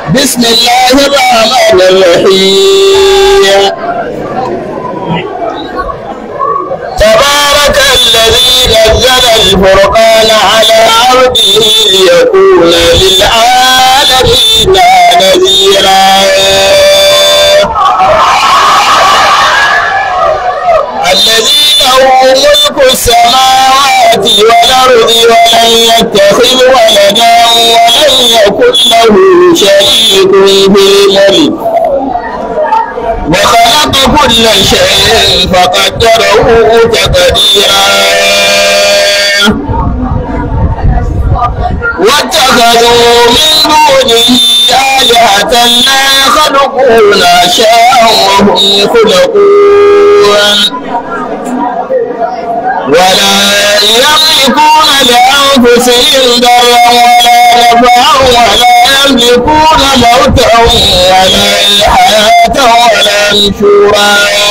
بسم الله الرحمن الرحيم تبارك الذي نزل الفرقان على عبده ليكون للعالمين نذيرا الذي له ملك السماوات والأرض ولم يتخذ ولدا ولم يكن له شريك في الملك وخلق كل شيء فقدره تقديرا واتخذوا من دونه آلهة لا يخلقون شيئا وهم يخلقون ولا يملكون لأنفسهم ضرا ولا نفعا ولا يملكون موتا ولا حياة ولا نشورا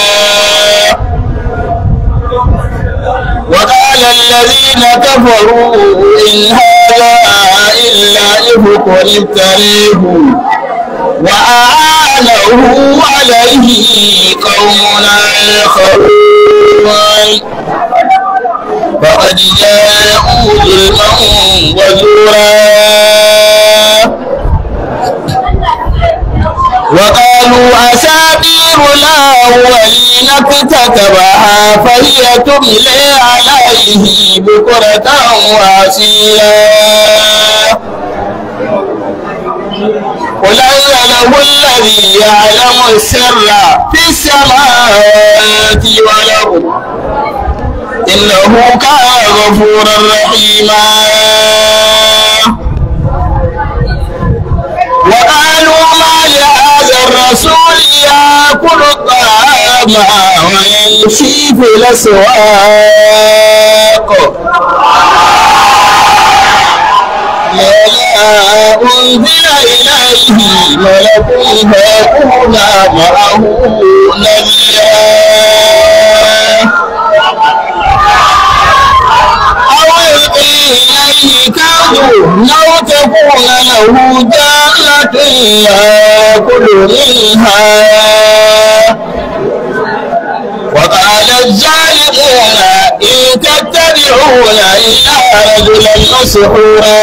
وقال الذين كفروا إن هذا إلا إفك افتريه وأعانه عليه قوم آخرون فقد جاءوا ظلما وزورا وقالوا أساطير الأولين اكتتبها فهي تملي عليه بكرة وأصيلا قل أنزله الذي يعلم السر في السماوات والأرض إنه كان غفورا رحيما وقالوا ما لهذا الرسول يأكل الطعام ويمشي في الأسواق لولا أنزل إليه ملك فيكون معه نذيرا أو يلقي إليه كنز أو تكون له جنة يأكل منها وقال الظالمون إن تتبعون إلا رجلا مسحورا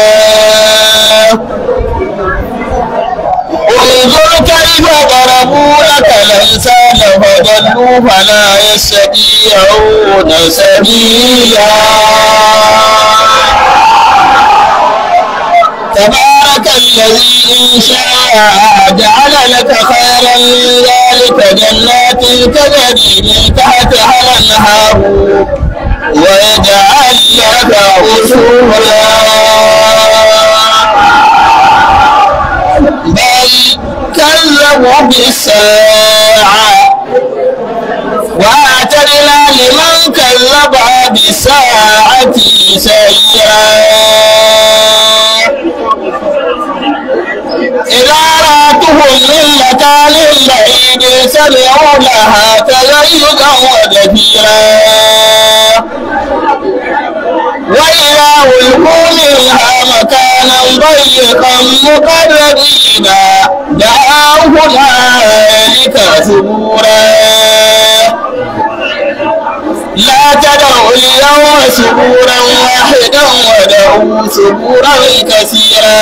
انظر كيف ضربوا لك الأمثال فضلوا فلا يستطيعون سبيلا تبارك الذي إن شاء جعل لك خيرا من ذلك جنات تجري من تحتها الأنهار ويجعل لك قصورا بل كذبوا بالساعة وأعتدنا لمن كذب بالساعة سيئا إذا رأتهم من مكان بعيد سمعوا لها تغيظا وزفيرا وإذا ألقوا منها مكانا ضيقا مقربين دعوا هنالك ثبورا لا تدعوا اليوم ثبورا واحدا ودعوا ثبورا كثيرا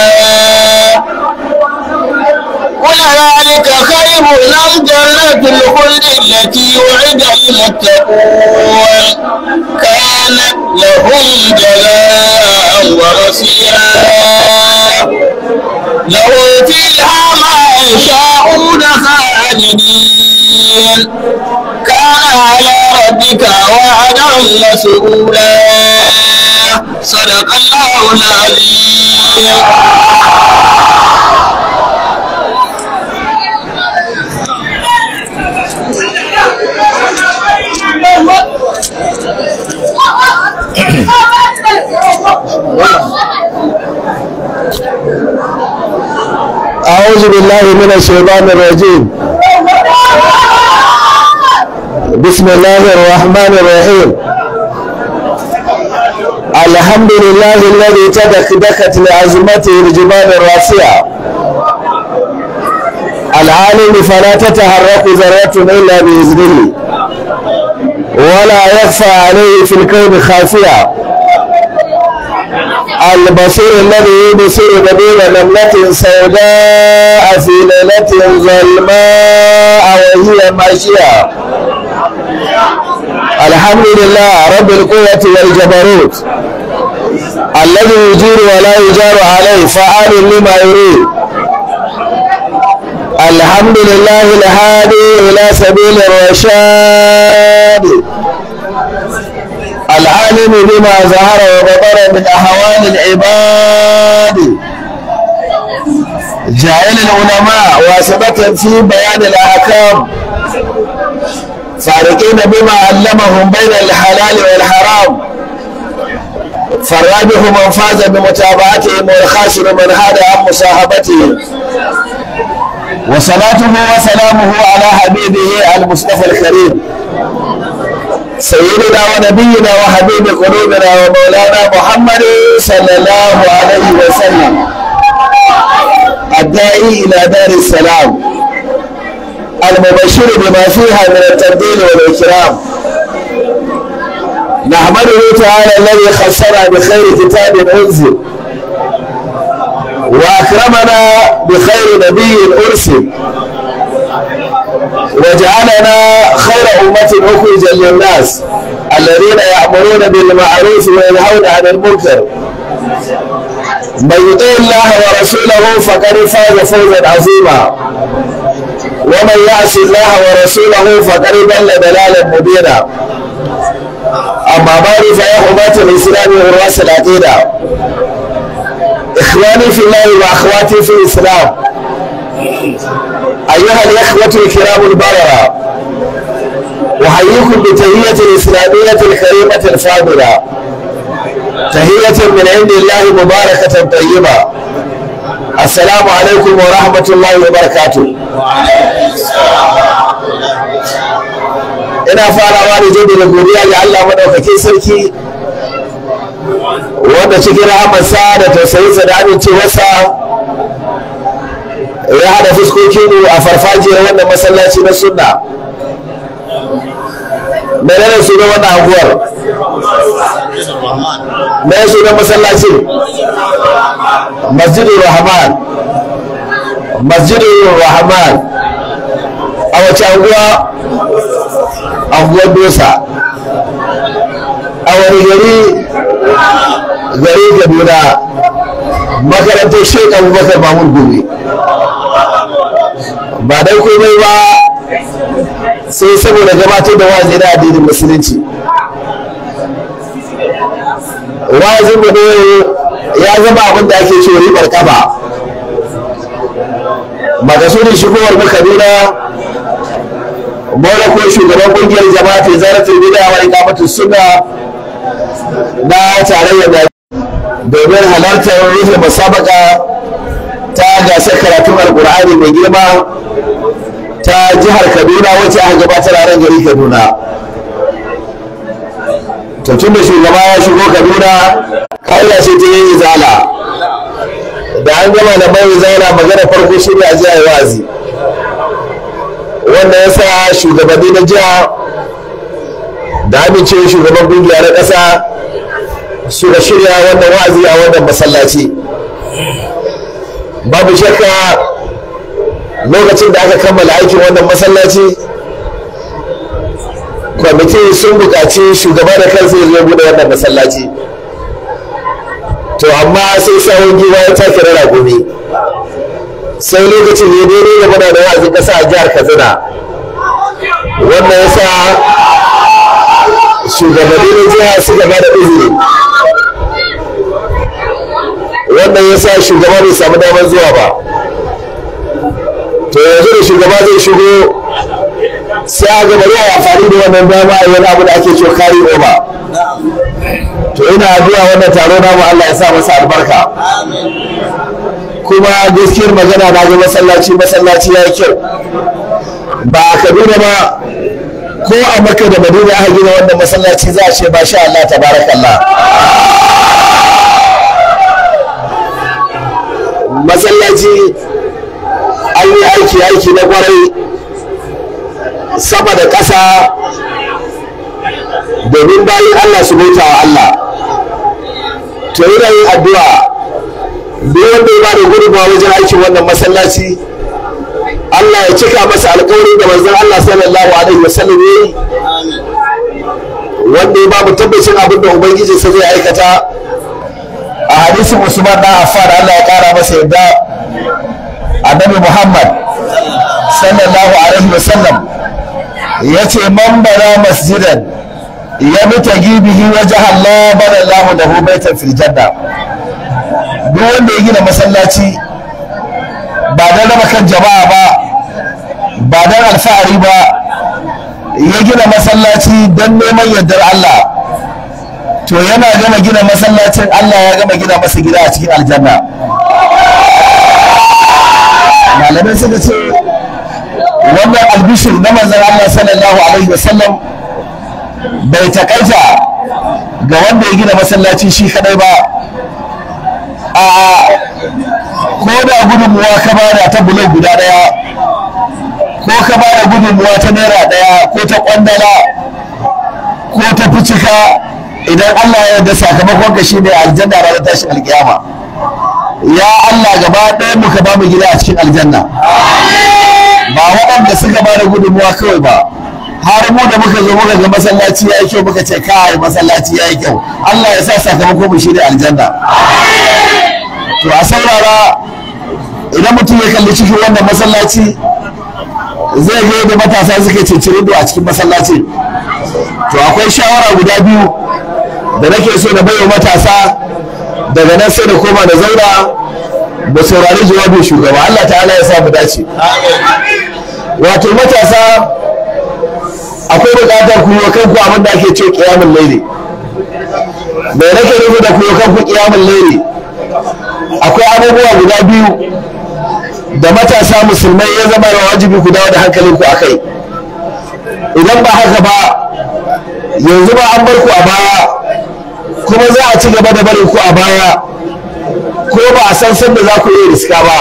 قل ذلك خير أم جنة الخلد التي وعد المتقون كانت لهم جزاء ومصيرا لهم فيها ما يشاءون خالدين كان على ربك وعدا مسؤولا صدق الله العظيم. أعوذ بالله من الشيطان الرجيم. بسم الله الرحمن الرحيم. الحمد لله الذي تدكدكت لعظمته الجبال الراسية العالم فلا تتحرك ذرة إلا بإذنه ولا يخفى عليه في الكون خافية. البصير الذي يبصر دبيب نملة سوداء في ليلة ظلماء وهي ماشية. الحمد لله رب القوة والجبروت الذي يجير ولا يجار عليه فعال لما يريد. الحمد لله الهادي إلى سبيل الرشاد العالم بما ظهر وبطن من أحوال العباد جاعل العلماء واسطة في بيان الأحكام فارقين بما علمهم بين الحلال والحرام فالرابح من فاز بمتابعتهم والخاسر من حاد عن مصاحبتهم. وصلاته وسلامه على حبيبه المصطفى الكريم سيدنا ونبينا وحبيب قلوبنا ومولانا محمد صلى الله عليه وسلم الداعي إلى دار السلام المبشر بما فيها من التفضيل والإكرام. نحمده تعالى الذي خصنا بخير كتاب أنزل وأكرمنا بخير نبي أرسل وجعلنا خير أمة أخرجا للناس الذين يأمرون بالمعروف وينهون عن المنكر. من يطع الله ورسوله فقد فاز فوزا عظيما ومن يعص الله ورسوله فقد ضل ضلالا مبينا. أما بعد فيا حماة الإسلام وراس العقيدة إخواني في الله وأخواتي في الإسلام أيها الإخوة الكرام البررة أحييكم بتحية الإسلامية الكريمة الفاضلة تحية من عند الله مباركة طيبة. السلام عليكم ورحمة الله وبركاته. ina farawa da jaddada da godiya ga Allah madaukakin sarki wanda cikin rahamarsa da tausayinsa da amincewarsa ya hada fuskokinmu a farfajiyar wannan masallaci na sunna. menene sunan wannan anguwar? menene sunan masallacin? Masjidul Rahman. Masjidul Rahman a wace anguwa? Anguwar Dosa. a wani gari? Gari Kaduna. Makarantar Sheikh Abubakar Mahmud Gumi. Ba dai komai ba sai saboda gabatar da wa'azi na addinin musulunci. Wa'azin mu ne ya zama abin da ake cewa ribar kafa. Makasudin shigowar mu Kaduna Maula ko shugaban kungiyar jama'a fi zaratul bid'a wa iqamatus sunna na tarayyar da domin halartar rufe musabaka ta gasar karatun alkur'ani mai girma ta jihar Kaduna wacce aka gabatar a ran gari Kaduna. To tun da shugaba ya shigo Kaduna kaida ce ta yin izala da an gama da mai izala magana farko shi ne a jiya wazi wanda ya sa shugabanni na jiha da amincewa shugaban kungiya na ƙasa suka shirya wannan wa'azi a wannan masallaci. Babu shakka lokacin da aka kammala aikin wannan masallaci kwamiti sun buƙaci shugaba da kansa ya zo bude wannan masallaci, to amma sai sawun giwa ya take rara gumi sai lokacin ya daidai da muna da wa'azin ƙasa a jihar Katsina. wannan ya sa shugabanni na jiha suka ba da izini, wannan ya sa shugaba bai samu damar zuwa ba. To yanzu da shugaba zai shigo sai a gaba ya amfani da wannan dama a wani abu da ake cewa kari over. To ina addu'a wannan taro namu Allah ya sa masa albarka. Kuma gaskiyar magana na ga masallaci ya yi kyau. Ba a Kaduna ba ko a Makka da Madina aka gina wannan masallaci za a ce ba sha Allah tabarakallah. Masallaci yi aiki na kwarai sama da ƙasa domin bayan Allah su bauta wa Allah. To yana yin addu'a duk wanda ya ba da gudunmawa wajen aikin wannan masallaci, Allah ya cika masa alƙawarin da manzon Allah sallallahu alaihi wasallam ya yi, wanda ya ba mu tabbacin abin da ubangiji sa zai aikata. A hadisin Usman dan Affan, Allah ya kara masa yadda, Annabi Muhammad sallallahu alaihi wasallam yace man bana masjidan yabtaghi bihi wajha Allah bana Allahu lahu baitan fil janna. Duk wanda ya gina masallaci ba dan raba kan jama'a ba dan alfahari ba, ya gina masallaci don neman yardar Allah, to yana gama gina masallacin Allah ya gama gina masa gida a cikin aljanna. Malamai suka ce wannan albishir na manzon Allah sallallahu alaihi wasallam bai takaita ga wanda ya gina masallaci shi kadai ba. A ko da gudunmuwa ka bada ta bulo guda daya, ko ka bada gudunmuwa ta naira daya, ko ta kwandala, ko ta ficika, idan Allah ya yarda sakamakon ka shine aljanna ranar tashin alkiyama. Ya Allah, gaba ɗaya muka ba mu gida a cikin aljanna, ba waɗanda suka ba da gudunmuwa kawai ba, har mu da muka zo muka ga masallaci ya yi kyau muka ce kai masallaci ya yi kyau, Allah ya sa sakamakon mu shine aljanna. To a saurara, idan mutum ya kalli cikin wannan masallaci zai ga yadda matasa suke cincirindo a cikin masallaci. To akwai shawara guda biyu da nake so na baiwa matasa, daga nan sai da koma da zauna da saurari jawabin shugaba. Allah ta'ala ya sa mu dace. Wato matasa, akwai bukatar ku yi kanku abin da ake ce qiyamul layli. Me nake nufi da ku yi kanku qiyamul layli? Akwai abubuwa guda biyu da matasa musulmai ya zama wajibi ku dawo da hankalinku akai. Idan ba haka ba, yanzu ba an bar ku a baya, kuma za a ci gaba da barin ku a baya, ko ba a san sanda za ku yi riska ba.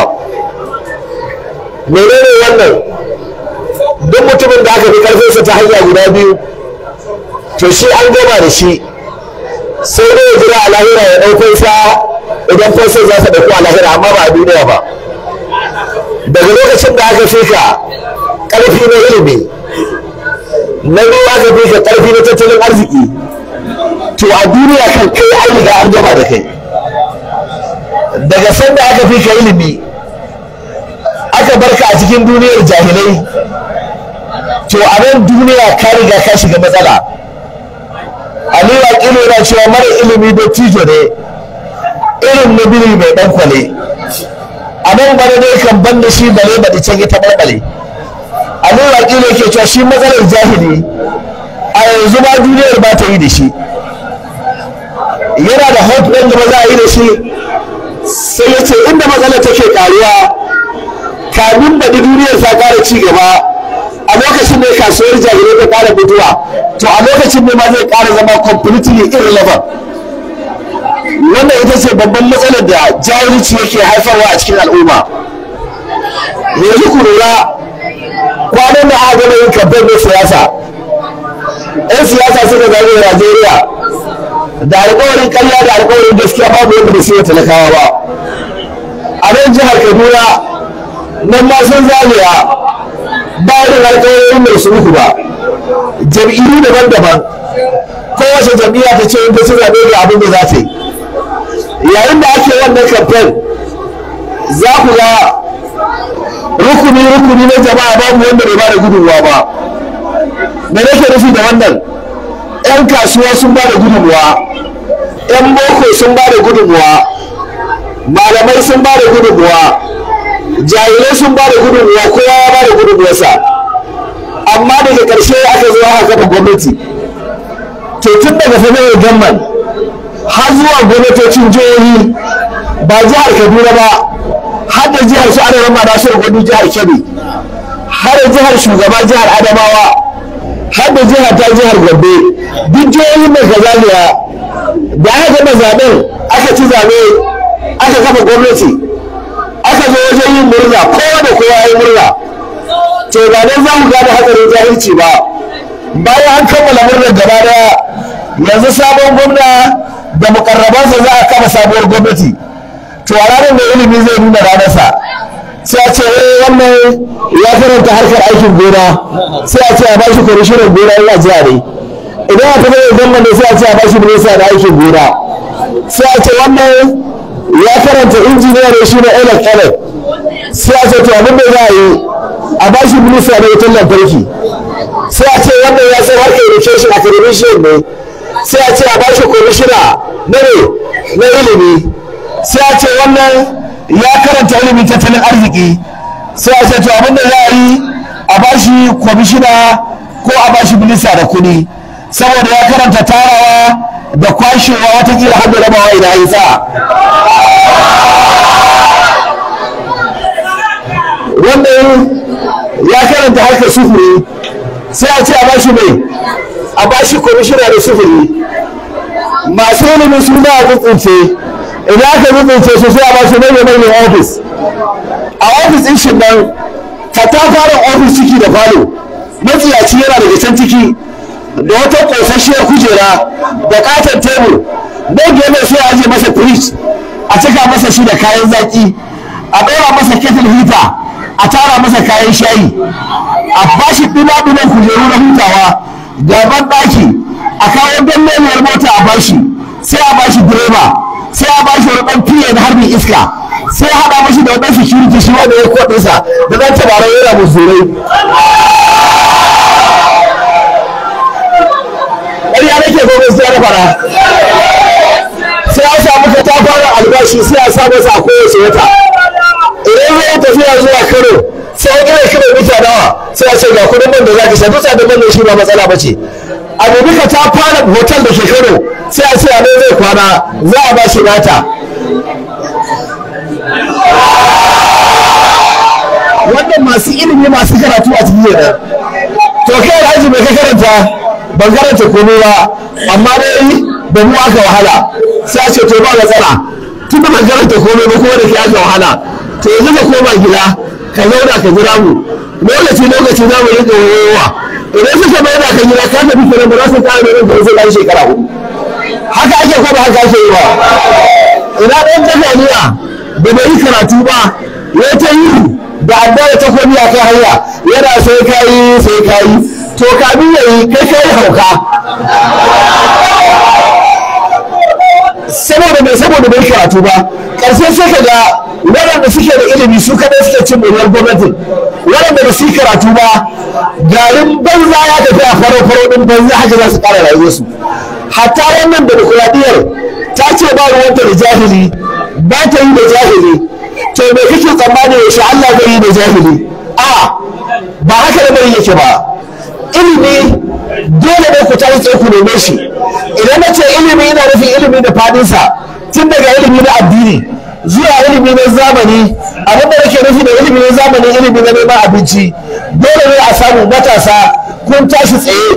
Menene wannan? Duk mutumin da aka fi karfinsa ta hanya guda biyu, to shi an gama da shi, sai dai ya jira a lahira ya ɗaukar sa idan fansar za ta ɗauko a lahira, amma ba a duniya ba. Daga lokacin da aka fi ka ƙarfi na ilimi, na biyu aka fi ka ƙarfi na tattalin arziki, to a duniya kan kai an riga an gama da kai. Daga sanda aka fi ka ilimi, aka barka a cikin duniyar jahilai, to a nan duniya ka riga ka shiga matsala. Aliyu Aƙilu yana cewa mara ilimi da tijo ne, irin na biri mai ɗan kwale. A nan bane ne kan ban da shi bale baɗi can ya taɓarɓale. Aliyu Aƙilu yake cewa shi matsalar jahili a yanzu ma duniyar ba ta yi da shi. Yana da hope ɗin da ba za a yi da shi, sai ya ce inda matsalar take ƙaruwa, kamin baɗi duniyar ta ƙara ci gaba, a lokacin ne kasuwar jahilai ta ƙara mutuwa, to a lokacin ne ma zai ƙara zama completely irrelevant. Wannan ita ce babban matsalar da jahilci yake haifarwa a cikin al'umma. Yanzu ku lura, kwanan da aka gama yin kamfen na siyasa, 'yan siyasa suka zagaye Najeriya da alƙawarin ƙarya da alƙawarin gaskiya, babu wanda bai sai talakawa ba. A nan jihar Kaduna, nan ma sun zagaya ba da alƙawarin mai suruku ba. Jam'iyyu daban-daban, kowace jam'iyya ta ce in ta ci zaɓe da abin da za ta yi. Yayin da ake wannan kamfen, za ku ga rukuni na jama'a babu wanda bai ba da gudunmuwa ba. Me nake nufi da wannan? 'Yan kasuwa sun ba da gudunmuwa, 'yan boko sun ba da gudunmuwa, malamai sun ba da gudunmuwa, jahilai sun ba da gudunmuwa, kowa ya ba da gudunmuwarsa. Amma daga ƙarshe aka zo aka kafa gwamnati. To tun daga federal government har zuwa gwamnatocin jihohi, ba jihar Kaduna ba, har da jihar su Adamawa da su Gwadu, jihar Kebbi, har da jihar shugaba jihar Adamawa, har da jihar Gombe, duk jihohin mai kazaliya da aka gama zaben, aka ci zabe, aka kafa gwamnati, aka zo wajen yin murna murna, kowa da kowa ya yi murna. To ba dan za mu gane hatsarin jahilci ba, bayan an kammala murnar gaba daya yanzu sabon gwamna da mukarrabansa za a kama sabuwar gwamnati. To a ranar da ilimi zai nuna ranarsa, sai a ce wannan ya karanta harkar aikin gona, sai a ce a bashi kwamishinan gona yana jiya ne. Idan aka zai gwamna ne sai a ce a bashi minista da aikin gona, sai a ce wannan ya karanta injiniya ne shi na elek, sai a ce to abin da za a yi a bashi minista da wutar lantarki, sai a ce wannan ya san harkar education academician ne, sai a ce a bashi kwamishina na ilimi, sai a ce wannan ya karanta ilimin tattalin arziki, sai a ce to abin da za a yi a bashi kwamishina ko a bashi minista da kuɗi, saboda ya karanta tarawa da kwashewa watakila har da rabawa idan yi sa. Wannan ya karanta harkar sufuri, sai a ce a bashi mai a bashi kwamishina da sufuri. Masu ilimin su za a tsuntsunce, idan aka tsuntsunce su sai a bashi manyan ofis. A ofis ɗin shi nan ka ta fara ofis ciki da falo, matsiyaci yana daga can ciki da wata ƙosasshiyar kujera da katon tebur, don gefe sai a aje masa firij a cika masa shi da kayan zaki, a ɗora masa kettle heater, a tara masa kayan shayi, a bashi ɗuma-ɗuman kujeru na hutawa, gaban ɗaki, a kawo dannaniyar mota a bashi, sai a bashi direba, sai a bashi wani ɗan fiye na harbin iska, sai a haɗa mashi da waɗansu security shi wanda ya kwaɗinsa da ɗan tabarai yana muzurai. ƙarya nake gobe sai na fara, sai a samu ka ta fara albashi sai a sa masa a kowace wata. Idan zai tafiya zuwa Kano sai an gina kilomita nawa, sai a ce ga kudin man da za ka sha, duk da man shi ba matsala ba ce. A dubi ka ta fara hotel da ke Kano sai a ce a nan zai kwana, za a ba shi nata. Wannan masu ilimi masu karatu a cikin yana. To kai Alhaji mai ka karanta? Ban karanta komai ba, amma dai da mu aka wahala. Sai a ce to ba matsala, tun da ban karanta komai ba kuma da ke aka wahala, to yanzu ka koma gida ka zauna ka jira mu, lokaci za mu rika wayowa. Idan suka mai da ka gida ka tafi kenan ba za su kare da ranka sai ɗan shekara 4. Haka ake ko ba haka ake yi ba? Ina ɗan jami'a da bai yi karatu ba ya ta yi da addara ta kwami a kan hanya yana sai kayi, to kamin ya yi kai hauka. Saboda bai karatu ba, ƙarshe sai ka ga waɗanda suke da ilimi su kaɗai suke cin moriyar gwamnatin, waɗanda ba su yi karatu ba garin banza ya tafi a faro ɗin banza haka za su ƙara rayuwarsu. Hatta wannan demokuraɗiyyar ta ce ba ruwanta da jahili, ba ta yi da jahili, to me kake tsammani ya shi Allah zai yi da jahili? Ba haka da bai yake ba. Ilimi dole ne ku tashi tsaye ku neme shi. Idan na ce ilimi ina nufin ilimi da fadinsa, tun daga ilimi na addini zuwa ilimi na zamani. Abin da nake nufi da ilimi na zamani, ilimi na neman abinci, dole ne a samu matasa kun tashi tsaye.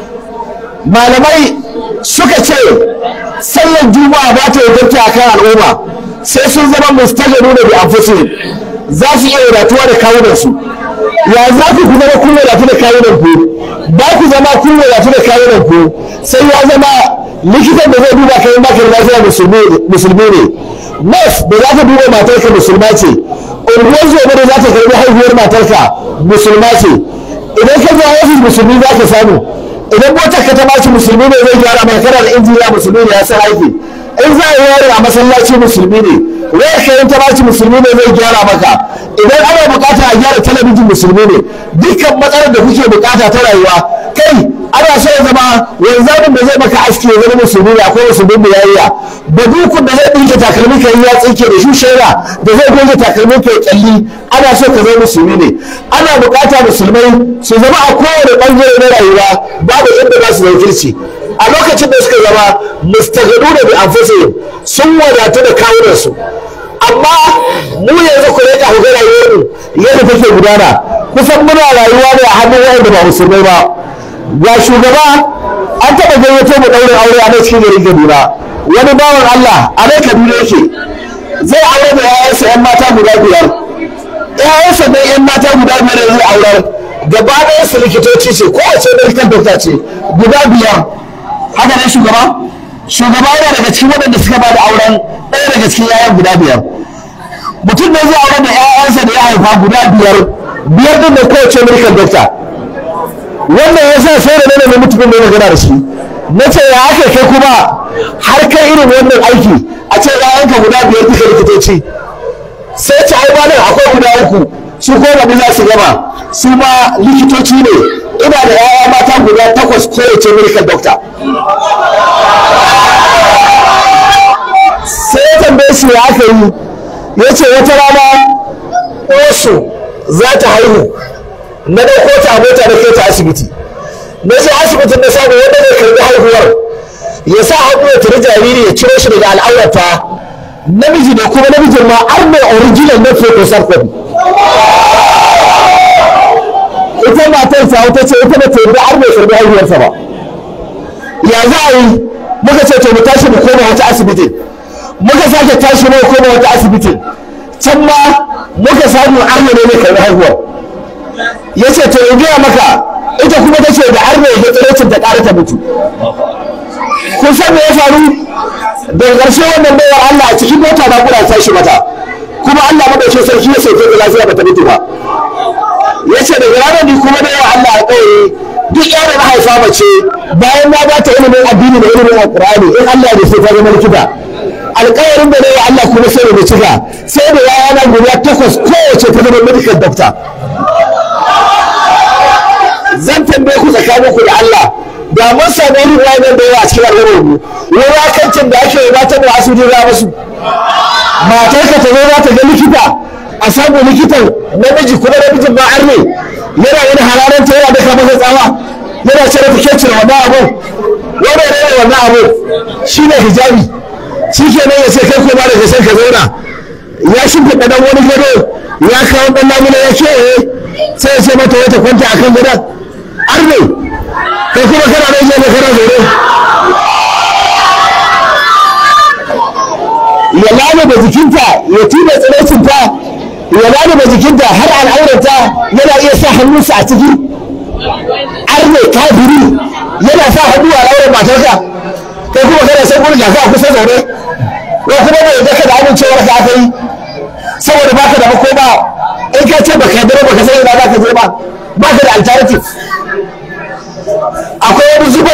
Malamai suka ce sallar juma'a ba ta yi a kan al'umma sai sun zama mustajaru da bi anfusihim, za su iya wadatuwa da kawunansu. Ya za ku zama kun wadatu da kawunanku? Ba ku zama kun wadatu da kawunanku sai ya zama likitan da zai duba kai baka da lafiya musulmi ne, nurse da za ta duba matarka musulma ce, unguwar zobe da za ta karbi haihuwar matarka musulma ce. Idan ka zo ofis musulmi za ka samu, idan motar ka ta baci musulmi ne zai gyara maka, kana da injiniya musulmi ne ya san aiki. In za a yi yaro a masallaci musulmi ne, wayar ka ta baci musulmi ne zai gyara maka. Idan ana bukata a gyara talabijin musulmi ne. Dukkan matsalar da kuke bukata ta rayuwa, kai ana so ya zama wanzamin da zai maka aski ya zama musulmi ne, akwai musulmin da yayya. Badukun da zai ɗinke takalmi ka yi ya tsinke da shushera da zai goge takalmi ka yi kyalli, ana so ka zama musulmi ne. Ana bukata musulmai su zama a kowane ɓangare na rayuwa, babu inda za su wakilci. A lokacin da suka zama mustagadu da bi anfusihim, sun wadatu da kawunansu. Amma mu yanzu ku rika ku ga rayuwar yadda take gudana, kusan muna rayuwa ne a hannun wanda ba musulmai ba. Ga shugaba an taɓa gayyato mu ɗaurin aure a nan cikin garin Kaduna, wani bawan Allah a nan Kaduna yake zai aure da 'ya'yansa 'yan mata guda 5. waɗannan 'yan mata guda biyar da zai aurar gaba ɗaya su likitoci ce kowace medical doctor ce guda biyar. Haka ne shugaba yana daga cikin waɗanda suka ba da auren ɗaya daga cikin 'ya'yan guda biyar. Mutum ne zai aurar da 'ya'yansa da ya haifa guda biyar din da kowace medical doctor. Wannan ya sa sai da ne mutumin mai magana da shi na ce ya ake kai kuma har kai irin wannan aiki a ce 'ya'yanka guda biyar duka likitoci. Sai ce ai malam akwai guda uku su ko ba za su gama su ma likitoci ne ina da 'ya'ya mata guda 8 kowace medical doctor. Sai ya tambaye shi ya aka yi ya ce wata rana wasu za ta haihu na ɗauko ta mota da kai ta asibiti na je asibitin na samu wanda zai karɓi haihuwar ya sa hannu ya turi jariri ya ciro shi daga al'aurata namiji da kuma namijin ma har mai original na photosar copy. Ita matar ta wuta ce ita ba ta yarda har mai karɓi haihuwarsa ba. Ya za a yi muka ce to mu tashi mu koma wata asibitin muka sake tashi mu koma wata asibitin can ma muka samu arna ne mai karɓi haihuwar. Ya ce to in gaya maka ita kuma ta ce da arna ya tsirecin ta ƙara ta mutu. Kun san me ya faru daga ƙarshe wannan baiwar Allah a cikin mota na kula tashi mata kuma Allah madaukakin sarki ya sauke ta lafiya bata mutu ba. Ya ce daga ranar ni kuma da yawa Allah a ƙauye duk yaro na haifa mace bayan na bata ilimin addini da ilimin alƙur'ani in Allah ya sai ta zama likita. Alƙawarin da yawa Allah kuma sai da cika sai da yana guda 8 kowace ta zama medical doctor. Zan tambaye ku tsakaninku da Allah da mun samu irin wayan da yawa a cikin al'ummar mu wurakancin da ake yi mata da asibiti za musu matar ka ta zo za ta ga likita a samu likitan namiji kuma namijin ma arne yana wani halaran ta yana daka masa tsawa yana cire fikecin wannan abu wannan abu shi ne hijabi shi ke nan ya ce kai ko ba da gasar ka zauna ya shimfiɗa ɗan wani gado ya kawo ɗan lamuna ya kewaye sai ya ce mata wata kwanta a kan gadon arne kai kuma kana nan zai kana zaune ya lalaba jikinta ya tuba tsiraicinta ya lalaba jikinta har al'aurata yana iya sa hannunsa a ciki arne kafiri yana sa hannu a al'aurar matarka kai kuma kana san gurin jaka a kusa zaune ko kuma bai daka da amincewar ka aka yi saboda baka da makoma in ka ce baka yarda baka san ina zaka je ba baka da alternative. Akwai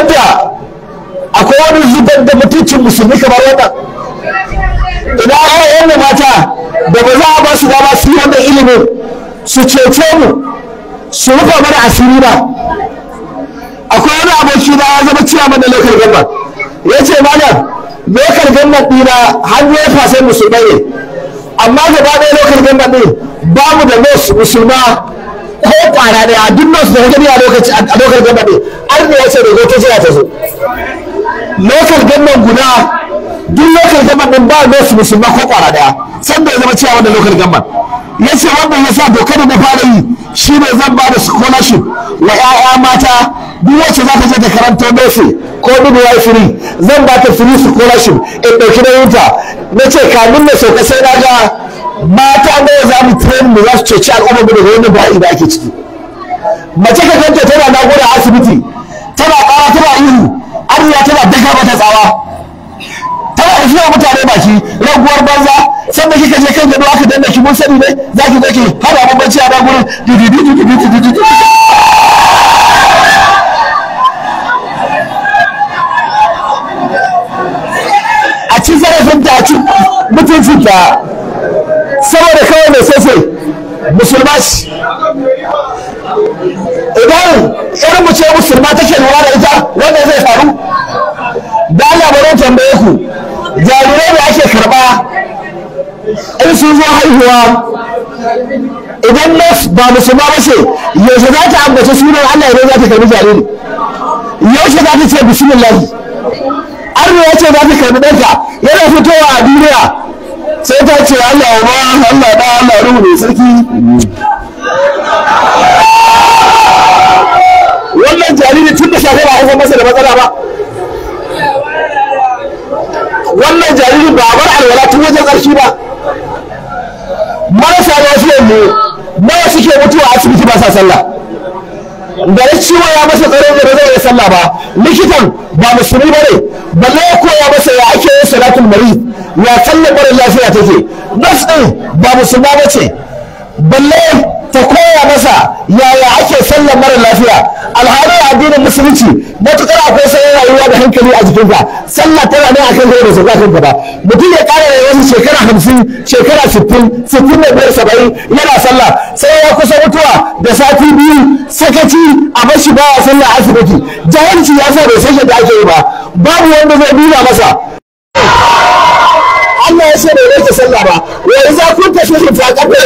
wani zubar da mutuncin musulmi kamar wannan idan aka yana mata da ba za a ba su dama su yi wannan ilimin su cece mu su rufa mana asiri ba. Akwai wani aboki na ya zama ciyaman da local government ya ce malam local government ɗina hannu ya fasa musulmai ne amma gaba ɗaya local government ɗin ba mu da nurse musulma ko kwana daya duk nasu da gani a lokal gaba ne an ne ya ce da goto jiya ta zo lokal gaban guda duk lokal gaban din ba nasu musulma ko kwana daya san da ya zama cewa wannan lokal gaban ya ce wannan ya sa dokar da na fara yi shi ne zan ba da scholarship wa 'ya'ya mata duk wacce za ta je ta karanta nursing ko midwifery zan ba ta free scholarship in ɗauki nauyinta na ce kamin na sauka sai na ga mata ne za mu train mu za su ceci al'ummar mu daga wannan bala'i da ake ciki. Mace ka ganta tana naƙuda asibiti tana ƙara tana ihu arziya tana daga mata tsawa tana rufe mutane baki raguwar banza sannan kika je kan gado aka danna ki mun sani ne za ki zaki hada mun bacci a nan gurin a ci zarafinta a ci mutuncinta saboda kawai mai sosai musulma ce idan yar mu ce musulma take lura da ita wanda zai faru da Allah bari tambaye ku jarirai da ake karba in sun zo haihuwa idan nas ba musulma ba ce yaushe za ta ambaci sunan Allah idan za ta karbi jariri yaushe za ta ce bismillah arna ya ce za ta karbi ɗanka yana fitowa a duniya sai ta ce Allah ma Allah da Allah ruhu ne sarki wannan jariri tun da shafe ba haifar masa da matsala ba wannan jariri ba bar alwala tun wajen ƙarshe ba marasa lafiyan mu nawa suke mutuwa a asibiti ba sa sallah da ciwo ya masa tsaron da zai yi sallah ba likitan ba musulmi ba ne balle ya koya masa ya ake yin salatul marid ya sallar mara lafiya take nas din ba musulma ba ce balle ta koya masa yaya ake sallar mara lafiya alhalin addinin musulunci matukar akwai sauran rayuwa da hankali a jikinka sallah tana nan akan gaba da sauka kanka ba mutum ya kara da wasu shekara 50 shekara 60 65 70 yana sallah sai ya kusa mutuwa da sati biyu sakaci a bashi baya sallah asibiti jahilci ya sa bai san yadda ake yi ba babu wanda zai nuna masa Allah ya ce bai rage sallah ba wa idza kunta fihim faqamta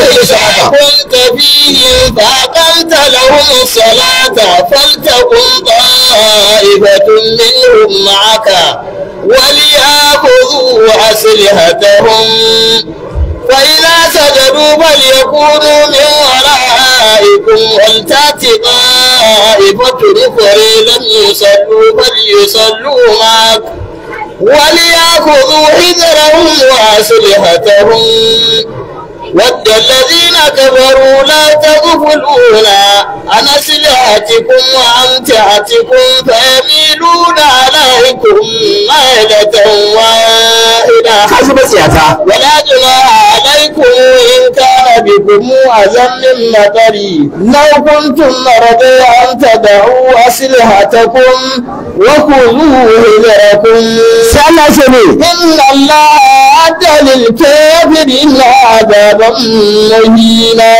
lahum salata faltaqum ta'ifatun minhum ma'aka وليأخذوا أسلحتهم فإذا سجدوا فليكونوا من ورائكم ولتأت طائفة أخرى لم يصلوا فليصلوا معك وليأخذوا حذرهم وأسلحتهم ود الذين كفروا لا تغفلون عن أسلحتكم وأمتعتكم فيميلون عليكم ميلة واحدة ولا جناح عليكم إن كان بكم أذى من مطر لو كنتم مرضى أن تدعوا أسلحتكم وخذوا حذركم إن الله أعد للكافرين عذابا مهينا.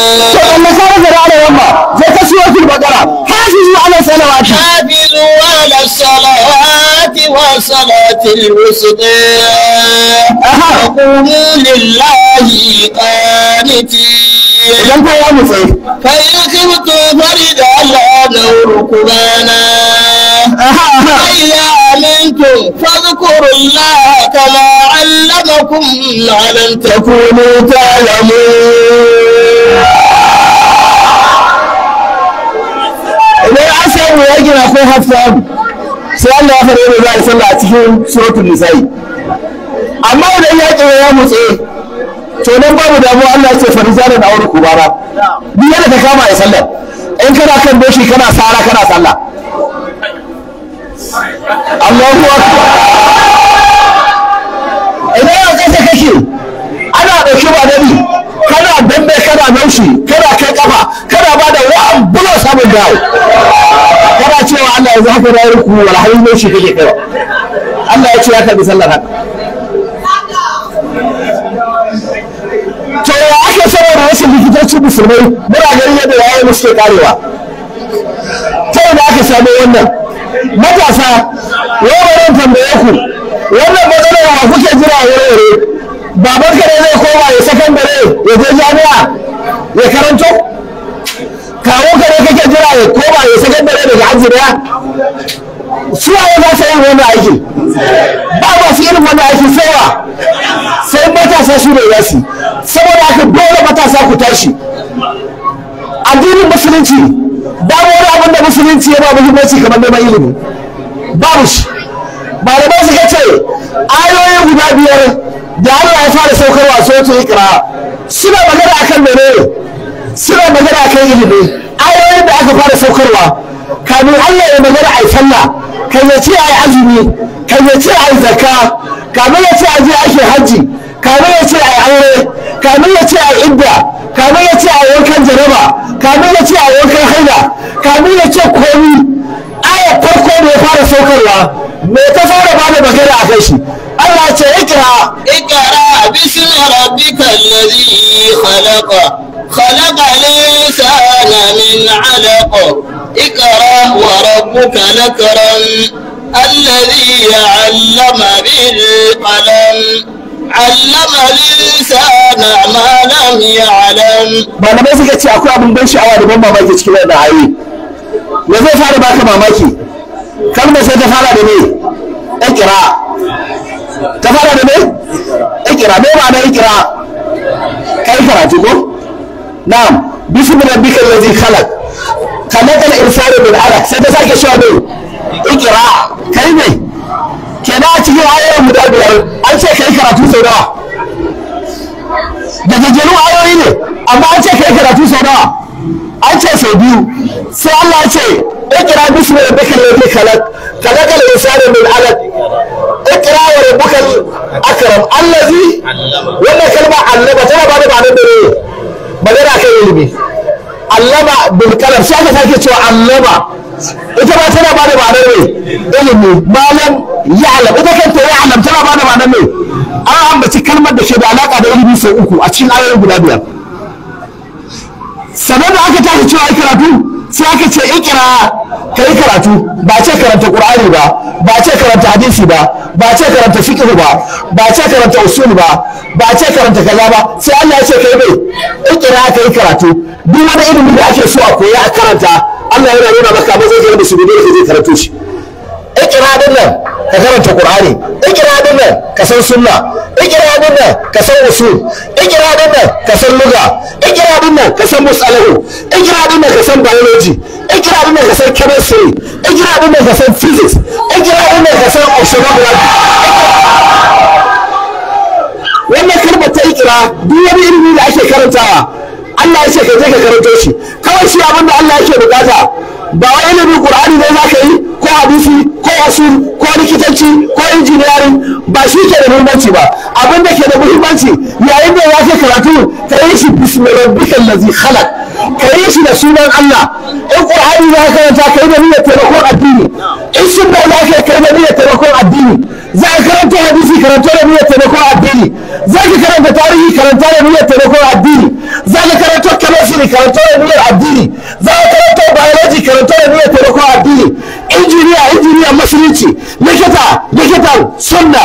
حافظوا على الصلوات والصلاة الوسطى وقوموا لله قانتين فإن خفتم فرجالا أو ركبانا فإذا أمنتم فاذكروا الله كما علمكم ما لم تكونوا تعلمون. idan an samu ya gina ko hafsa sai Allah ya fara da sallah a cikin suratul nisa'i amma idan ya kira ya mutse to nan babu damuwa Allah ya ce farizana da aure kubara duk yana ta kama ya sallah in kana kan doshi kana sara kana sallah Allahu akbar idan ya kasa kake ana dauke ba dani kana dambe kana naushi kana kai kafa kana bada wa'an bulo sabon dawo kana cewa Allah ya zaka rayuwar ku wala halin naushi kake kai Allah ya ce ya karbi sallar haka to ya ake saboda wasu likitoci musulmai muna ganin yadda yayin da suke karewa ta yadda aka samu wannan matasa yawan tambaye ku wannan matsalar wa kuke jira wurare baban ka ne zai koma ya sakandare ya je jami'a ya karanto kawo ka ne kake jira ya koma ya sakandare daga aji daya suwaye za su yi wannan aiki ba masu irin wannan aiki sai matasa su ne za su saboda haka dole matasa ku tashi addinin musulunci babu wani abin da musulunci ya ba muhimmanci kamar neman ilimi babu shi malamai suka ce ayoyi guda biyar da Allah ya fara saukarwa suratul Iqra suna magana akan menene suna magana akan ilimi ayoyin da aka fara saukarwa kamin Allah ya magana ai sallah kan ya ce ai azumi kan ya ce ai zakka kamin ya ce ai je ake haji kamin ya ce ai aure kamin ya ce ai idda kamin ya ce ai wankan jaraba kamin ya ce ai wankan haila kamin ya ce komi ayar farko da ya fara saukarwa me ta fara bada magana a kai shi Allah ce ikra bismi rabbikal ladhi khalaqal insana min 'alaq ikra wa rabbukal akram alladhi 'allama bil qalam 'allama al-insana ma lam ya'lam. Malamai suka ce akwai abin ban sha'awa da ban mamaki cikin wannan ayoyi. Me zai fara baka mamaki? Kalmar sai ta fara da me? Ikra. Ta fara da me? Ikra. Me ma'ana ikra? Kai karatu ko? Na'am. Bismi rabbikal ladhi khalaq. Khalaqal insana min 'alaq. Sai ta sake cewa me? Ikra. Kai ne? Kenan a cikin ayoyin guda biyar an ce kai karatu sau nawa? Da gajerun ayoyi ne amma an ce kai karatu sau nawa an ce sau biyu sai Allah ya ce ikra bismi rabbikal ladhi khalaqal insana min 'alaq ikra wa rabbukal akram allazi wannan kalma allama tana ba da ma'anar da ne magana kan ilimi allama bil kalam sai aka sake cewa allama ita ba tana ba da ma'anar ne ilimi malam ya'lam ita kanta ya'lam tana ba da ma'anar ne an ambaci kalmar da ke da alaka da ilimi sau uku a cikin ayoyin guda biyar sannan da aka tashi cewa ai karatu sai aka ce ikira ka yi karatu ba ce karanta qur'ani ba ba ce karanta hadisi ba ba ce karanta fiqh ba ce karanta usul ba ce karanta kaza ba sai Allah ya ce kai bai ikira ka yi karatu duk wani ilimi da ake so a koya a karanta Allah yana nuna maka ba zai ga musulmi da zai karatu shi ikira din nan ka karanta qur'ani ikira din nan ka san sunna ikira din nan ka san usul ikira din nan ka san lugha ikira din nan ka san musalahu ikira din nan ka san biology ikira din nan ka san chemistry ikira din nan ka san physics ikira din nan ka san oceanography wannan kalmar ta ikira duk wani ilimi da ake karantawa Allah ya ce ka je ka karanto shi kawai shi abin da Allah yake bukata ba wai ilimin qur'ani ne za ka yi ko hadisi ko usul ko likitanci ko engineering ba shi ke da muhimmanci ba abin da ke da muhimmanci yayin da ya ke karatu ka yi shi bismi rabbikal ladzi khalaq ka yi shi da sunan Allah in qur'ani za ka karanta kai da niyyar taimakon addini in sunna za ka kai da niyyar taimakon addini za ka karanta hadisi karanta da niyyar taimakon addini za ka karanta tarihi karanta da niyyar taimakon addini za ka karanta chemistry karanta da niyyar addini za ka karanta biology karanta da niyyar taimakon addini injiniya musulunci likitan sunna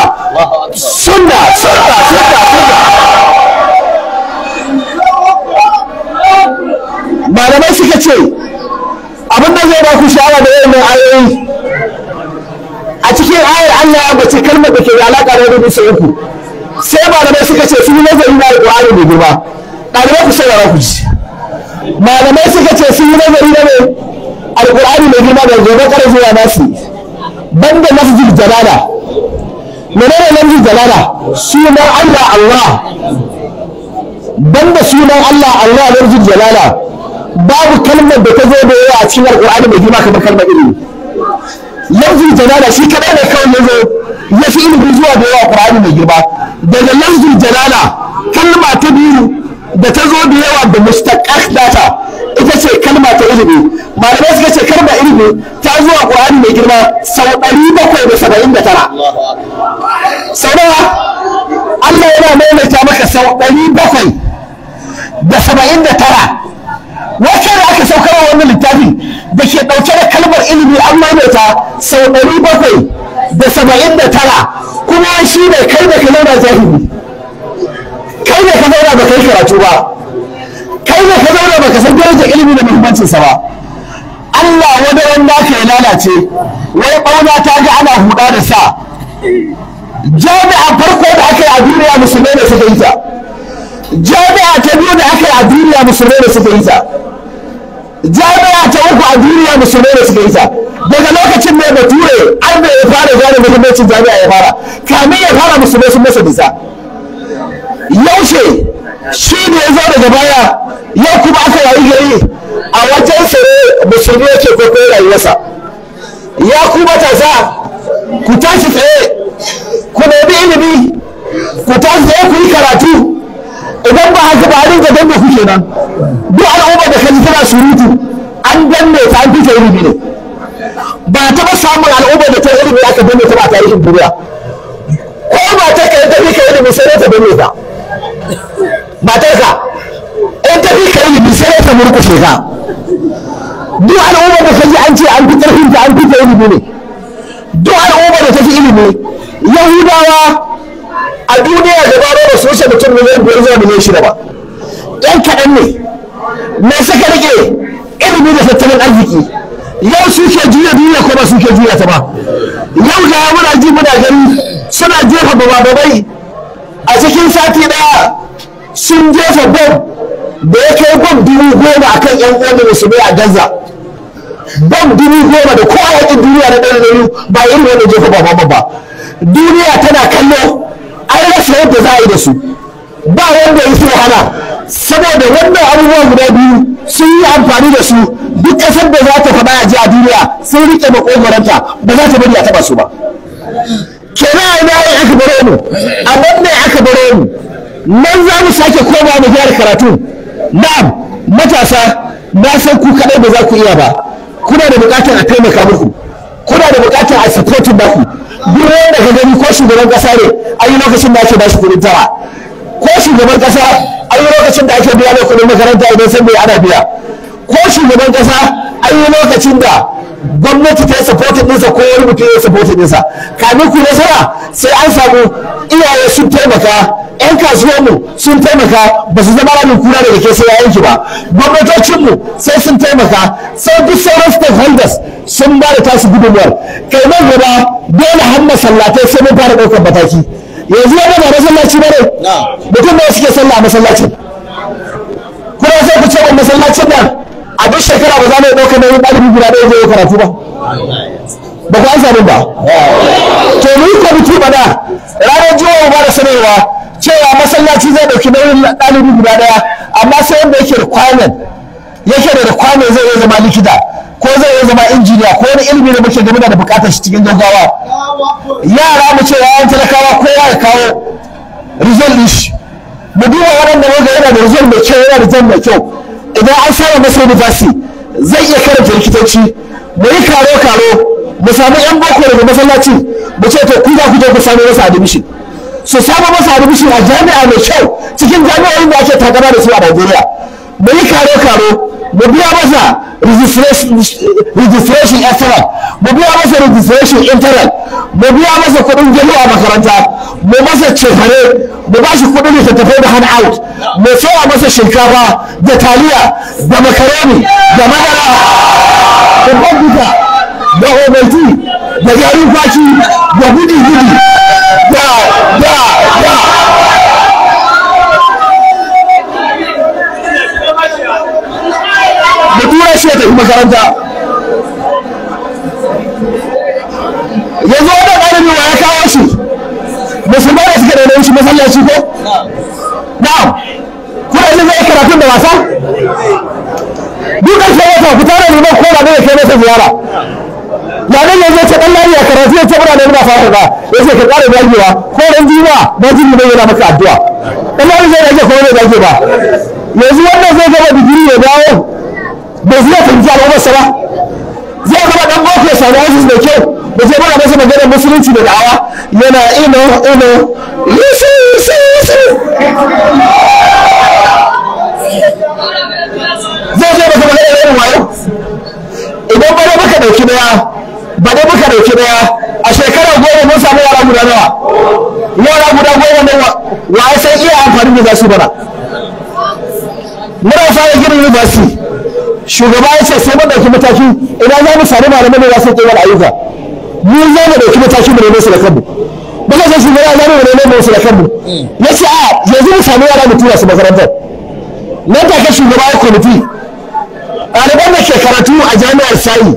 malamai suka ce abin da zai ba ku sha'awa da yayin ayoyi a cikin ayar Allah ya bace kalmar da ke da alaka da wani bisa uku sai malamai suka ce sun yi nazari na Al-Qur'ani mai girma ɗalibai ku saurara ku ji malamai suka ce sun yi nazari na Al-Qur'ani mai girma da gobe kare zuwa nasu banda lafzul jalala menene lafzul jalala sunan Allah banda sunan Allah lafzul jalala babu kalmar da ta zo da yawa a cikin Al-Qur'ani mai girma kamar kalmar ilimi lafzul jalala shi kadai ne kawai ya zo ya fi ilimi zuwa da yawa Qur'ani mai girma daga lafzul jalala kalma ta biyu da ta zo da yawa da mustaqaq data ita ce kalma ta ilimi malamai suka ce kalma ilimi ta zo a Qur'ani mai girma sau 779 sau nawa Allah yana maimaita maka sau 779 wacce da aka saukar wannan littafi da ke ɗauke da kalmar ilimi an maimaita sau 779 kuma shi ne kai da ka zauna jahili kai ne ka zauna ba kai karatu ba kai ne ka zauna ba ka san darajar ilimi da muhimmancinsa ba Allah wani wanda ka ya lalace wai ɓauna ta ga ana huɗa da sa jami'a farko da aka yi a duniya musulmai da suka yi ta jami'a ta biyu da aka yi a duniya musulmai da suka yi ta jami'a ta uku a duniya musulmai da suka yi ta daga lokacin ne bature an da ya fara gane muhimmancin jami'a ya fara kamin ya fara musulmai sun masa nisa yaushe shi ne ya zo daga baya yau kuma aka yayi gari a wajen sare musulmi yake kwaikwayo rayuwarsa ya ku matasa ku tashi tsaye ku nemi ilimi ku tashi tsaye ku yi karatu idan ba haka ba a rinka danne ku kenan duk al'umma da kaji tana surutu an danne ta an fita ilimi ne ba taɓa samun al'umma da ta ilimi aka danne ta ba a tarihin duniya ko ba ta kai ta fi ka ilimi sai ta danne ta matarka in ta fi ka ilimi sai ta murkushe ka duk al'umma da kaji an ce an fi ƙarfin ta an fita ilimi ne duk al'umma da ta fi ilimi yahudawa a duniya gaba da su wuce mutum miliyan 5 zuwa miliyan 6 ba ɗan kaɗan ne me suka rike ilimi da tattalin arziki yau suke juya duniya ko ba suke juya ta ba yau ga muna ji muna gani suna jefa bababai a cikin sati ɗaya sun jefa bom da ya kai bom 10,000 akan yan uwan musulmai a Gaza bom 10,000 da kowa yakin duniya na ɗaya ba irin wanda jefa ba duniya tana kallo an rasa yadda za a yi da su ba wanda ya so hana saboda wannan abubuwa guda biyu sun yi amfani da su duk ƙasar da za ta faɗa a ji a duniya sun riƙe makogoranta ba za ta bari a taɓa su ba. Kenan ina ne aka baro mu, a nan ne aka baro mu, nan za mu sake koma mu gyara karatu. Na'am matasa, na san ku kaɗai ba za ku iya ba, kuna da buƙatar a taimaka muku, kuna da buƙatar a supportin baku. Duk wanda ka gani ko shugaban ƙasa ne an yi lokacin da ake ba shi kuɗin tara, ko shugaban ƙasa an yi lokacin da ake biya mai kuɗin makaranta idan san bai ana biya, ko shugaban ƙasa an yi lokacin da gwamnati ta yi supportin ɗinsa ko wani mutum ya yi supportin ɗinsa. Kamin ku nasara sai an samu iyaye sun taimaka, 'yan kasuwanmu sun taimaka, ba su zama ramin kura daga ke sai yayanki ba, gwamnatocinmu sai sun taimaka, sai duk sauran stakeholders sun ba da tasu gudunmuwar. Kai nan gaba dole har masallatai sai mun fara ɗaukar mataki. Yanzu yana ba masallaci ba ne, mutum da suke sallah a masallacin, kuna sai ku ce wa masallacin nan a duk shekara ba za mu ɗauka nauyin ɗalibi guda ɗaya zai yi karatu ba, ba ku an samu ba. To mu yi kwamiti ba da ranar juma'a ba da sanarwa cewa masallaci zai ɗauki nauyin ɗalibi guda ɗaya, amma sai wanda yake da requirement zai iya zama likita ko zai iya zama injiniya ko wani ilimi da muke game da bukatar shi cikin gaggawa. Yara mu ce yayan talakawa kowa ya kawo result din shi, mu duba waɗanda muka yana da result mai kyau, yana da result mai kyau, idan an samu masa university zai iya karanta likitanci. Mu yi karo mu samu yan boko daga masallaci mu ce to ku za ku je ku samu masa admission, su samu masa admission a jami'a mai kyau cikin jami'o'in da ake takama da su a Najeriya. Mu yi karo mu biya masa registration external, mu biya masa registration internal, mu biya masa kuɗin gado a makaranta, mu masa cefane, mu ba shi kuɗin littattafai da hand out, mu saya masa shinkafa da taliya da makaroni da madara da kwamfuta da obalti da garin kwaki da gudi da tura shi ya tafi makaranta. Yanzu wanda ɗalibi wa ya kawo shi musulmai da suka daidai shi masallaci ko? Na'am, kuna yi zai karatun da wasa? Duk ƙarshen wata ku tara neman kowa ne ya kai masa ziyara. Yanar yanzu ce ɗan lariya karatu ya ce muna da muna fara da ya ce ka ƙara dagewa ko ɗan jiwa na jini ne yana maka addu'a. Ɗan lariya zai dage ko ne dage ba. Yanzu wannan zai gaba digiri ya dawo bai zai fahimci al'ummarsa ba, zai zama ɗan boko ya samu wasu mai kyau da zai mana masa maganar musulunci da da'awa yana yusu zai zai masa maganar irin wayo. Idan ba dai muka ɗauki daya a shekara 10 mun samu yara guda nawa, yara guda 10 nan wa ya san iya amfani da za su bana. Muna fara ginin university, shugaba ya ce sai mun ɗauki mataki idan za mu sami malaman da za su kai ayyuka, mu za mu ɗauki mataki mu nemi su da kanmu. Ba zai san shugaba za mu nemi su da kanmu. Ya ce a yanzu mu sami yara mu tura su makarantar. Nan take shugaba ya kwamiti ɗaliban da ke karatu a jami'ar Sayi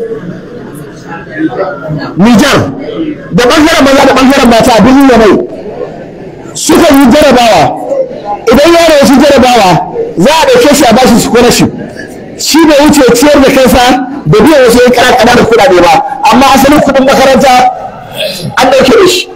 Nijar da ɓangaren maza da ɓangaren mata a birnin Yamai suka yi jarabawa. Idan yaro ya ci jarabawa za a ɗauke shi a bashi scholarship, shi bai wuce ciyar da kansa da biyan wasu yan ƙananan da kuɗaɗe ba, amma asalin kuɗin makaranta an ɗauke da shi.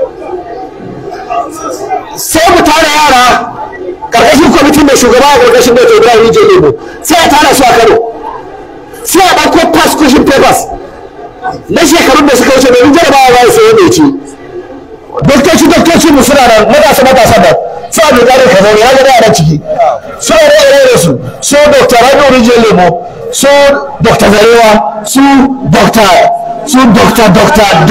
Sai mu tara yara ƙarƙashin kwamitin mai shugaba a ƙarƙashin da Ibrahim Lebo, sai a tara su a Kano, sai a ɗauko past question papers na shekarun da suka wuce domin jarabawa ba su yadda ya ci. Doktoci mu suna nan matasa da su a dukkanin ka zaune ya gada a ciki suna da su Dr. Rabi Rijiyar Lemo, su Dr. Zarewa, su Dr.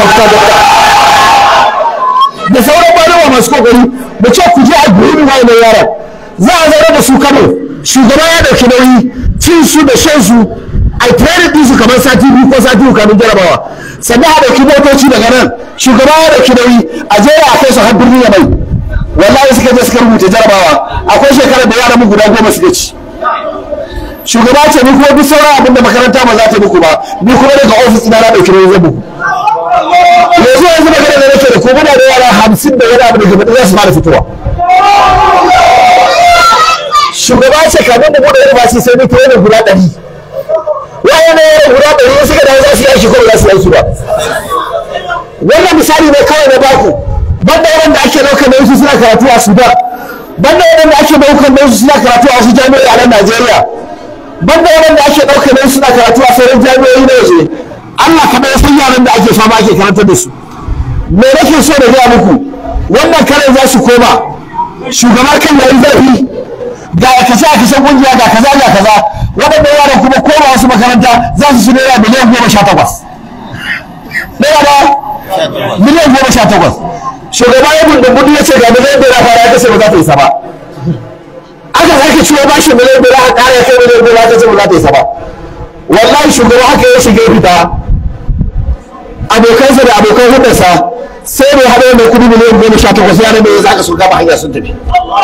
da sauran malama masu kokari da ce ku je a gurin wayannan yaran za a zaune da su Kano, shugaba ya dauki nauyi cin su da shan su a training din su kamar sati 2 ko sati 3 kamin jarabawa, sannan a dauki motoci daga nan shugaba ya dauki nauyi a jera a kai su har birnin Yamai. Wallahi suka je suka rubuta jarabawa, akwai shekarar da yaran mu guda 10 suka ci. Shugaba ce ni kuma duk sauran abin da makaranta ba za ta muku ba, ni kuma daga ofis ina na dauki nauyi zan muku. Yanzu magana da nake da ko muna da yara 50 da wani abu da gaba za su fara fitowa. shugaba ce kamin da buɗe university sai mutu wani guda 100 wayan ne guda 100 suka dawo za su yi aiki ko ba za su yi aiki ba wannan misali ne kawai na baku banda wanda ake ɗaukar nauyi suna karatu a Sudan banda wanda ake ɗaukar nauyi suna karatu a wasu jami'o'i a nan Najeriya banda wanda ake ɗaukar nauyi suna karatu a sauran jami'o'i na waje Allah kaɗai ya san yaran da ake fama ake karantar da su me nake so da gaya muku wannan karan za su koma shugaba kan yayi zafi ga kashe kungiya ga kaza waɗannan yaran kuma koma wasu makaranta za su ci naira miliyan 18 naira ba miliyan 18 shugaba ya buɗe ya ce ga miliyan 5 fara ya kace ba za ta isa ba aka sake ciwo ba shi miliyan 5 a ƙara kai miliyan 5 aka ce ba za ta isa ba wallahi shugaba haka ya shiga fita abokansa da abokan hudarsa sai mai haɗa mai kudi miliyan 18 yaran da ya zaka sun kama hanya sun tafi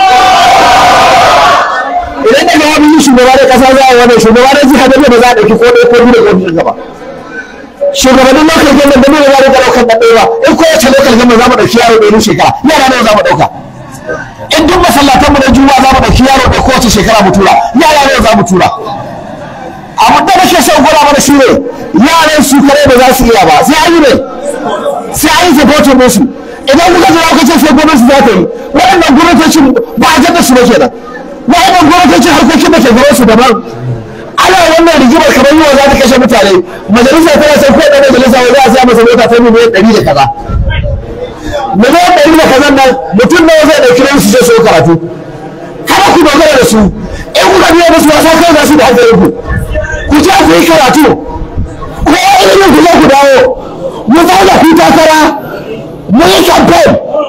idan daga ya biyu shugaba da kasa za a wani shugaba da jiha da ba za a ɗauki ko ɗaya ko biyu da ko biyu gaba shugabannin lokal gama da nuna zai ɗaukar da ɗaya in kowace lokal gama za mu ɗauki yaro ɗaya shekara yara nawa za mu ɗauka in duk masallatan mu na juma'a za mu ɗauki yaro ɗaya kowace shekara mu tura yara nawa za mu tura abin da nake son gwada mana shi ne yaran su kare ba za su iya ba sai an yi ne sai an yi supporting musu idan kuka jira kuka ce sai gwamnati za ta yi waɗannan gwamnatocin ba a jadda su ba kenan waɗannan gwamnatocin harkokin da ke gaban su daban ana wannan rigimar kamar yiwa za ta kashe mutane majalisa tana son ko ɗan majalisa wanda a siya masa mota ta miliyan 100 da kaza miliyan 100 da kaza nan mutum nawa zai ɗauki nan su je su karatu kada ku dogara da su in kuka biya musu wasa kai za su da hankalin ku je ku yi karatu ko ilimin ku je ku dawo mu zauna ku takara mu yi campaign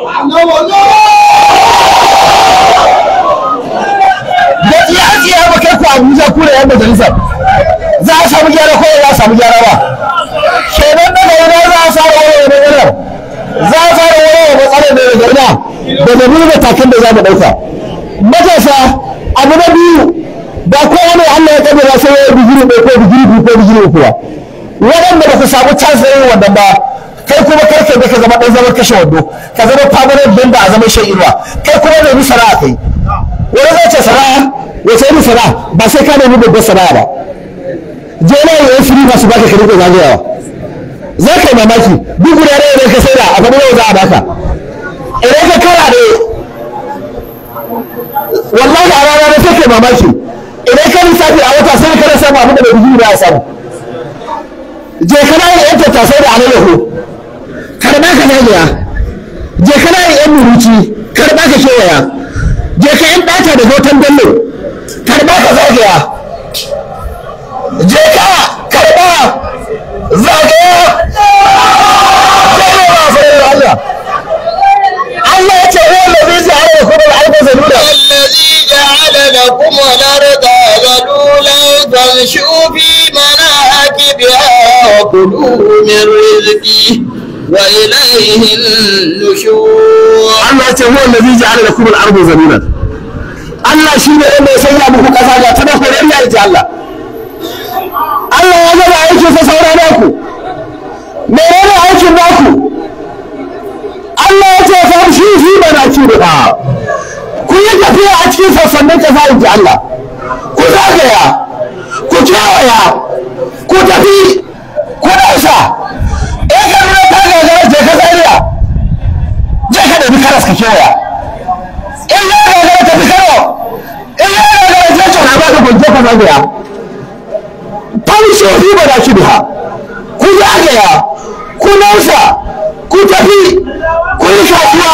da tsiya ba kai ku Abuja ku da yan majalisar za a samu gyara ko za a samu gyara ba kenan daga yana za a samu wani matsalar za a samu wani matsalar da ya garda da zabi matakan da za mu ɗauka matasa abu na biyu ba kowane Allah ya kaddara sai ya digiri ɗaya ko digiri biyu ko digiri uku ba waɗanda ba ku samu chance da yin wannan ba kai kuma karke da ka zama ɗan zaman kashe wando ka zama permanent member a zaman shan inuwa kai kuma nemi sana'a kai wani zai ce sana'a wace irin sana'a ba sai ka nemi babbar sana'a ba je na yi fili masu baka ka rike zagayawa za ka yi mamaki duk guda ɗaya idan ka saida a gaba yau za a baka idan ka kara ne wallahi a rana na sai kai mamaki idan ka lissafi a wata sai kana samu abin da bai bijiri ba ya samu je kana yin yan tattasai da alayyahu karɓa ka zagaya je kana yin yan muruci karɓa ka kewaya je ka yan ɗata da hoton dallo karɓa ka zagaya je ka karɓa zagaya Allah ya ce wanda zai ji ala kuma al'arba zalula لكم الأرض ذلولا فامشوا في مناكبها وكلوا من رزقه وإليه النشور. الله هو الذي جعل لكم الأرض ذلولا. الله شيء لما يسيا بكم كذا تنفر إلا إنت الله. الله يجب عليك فسورا ناكو. مرنا عليك ناكو. الله يجب فامشوا في مناكبها. ku yi tafiya a cikin sassanin ƙasa in ji Allah ku zagaya ku kewaya ku tafi ku ɗausa in ka nuna ta gagara je ka zariya je ka ɗabi karas ka kewaya in ya gagara tafi kano in ya gagara je ka ba ka gwaje ka zagaya famshohi ba da biha ku zagaya ku ɗausa ku tafi ku yi kasuwa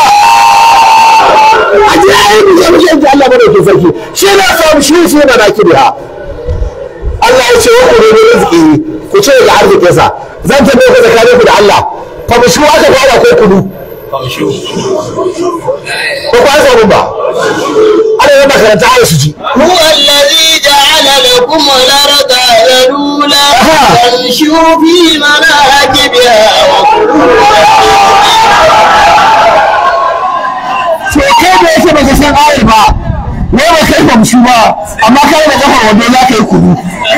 a ji ayi mu je mu je Allah bane ke sarki shi na samu shi na baki biha Allah ya ce wa ku ne rizqi ku ce ga arzikin sa zan tambaye ku tsakanin ku da Allah fa mu shuwa ka fara ko kudu ko ba sa ba ana yana karanta ayi su ji هو الذي جعل لكم الأرض ذلولا فامشوا في مناكبها to kai da yake baka san ayar ba wai ba kai famshi ba amma kai da kafar wando za ka yi kudu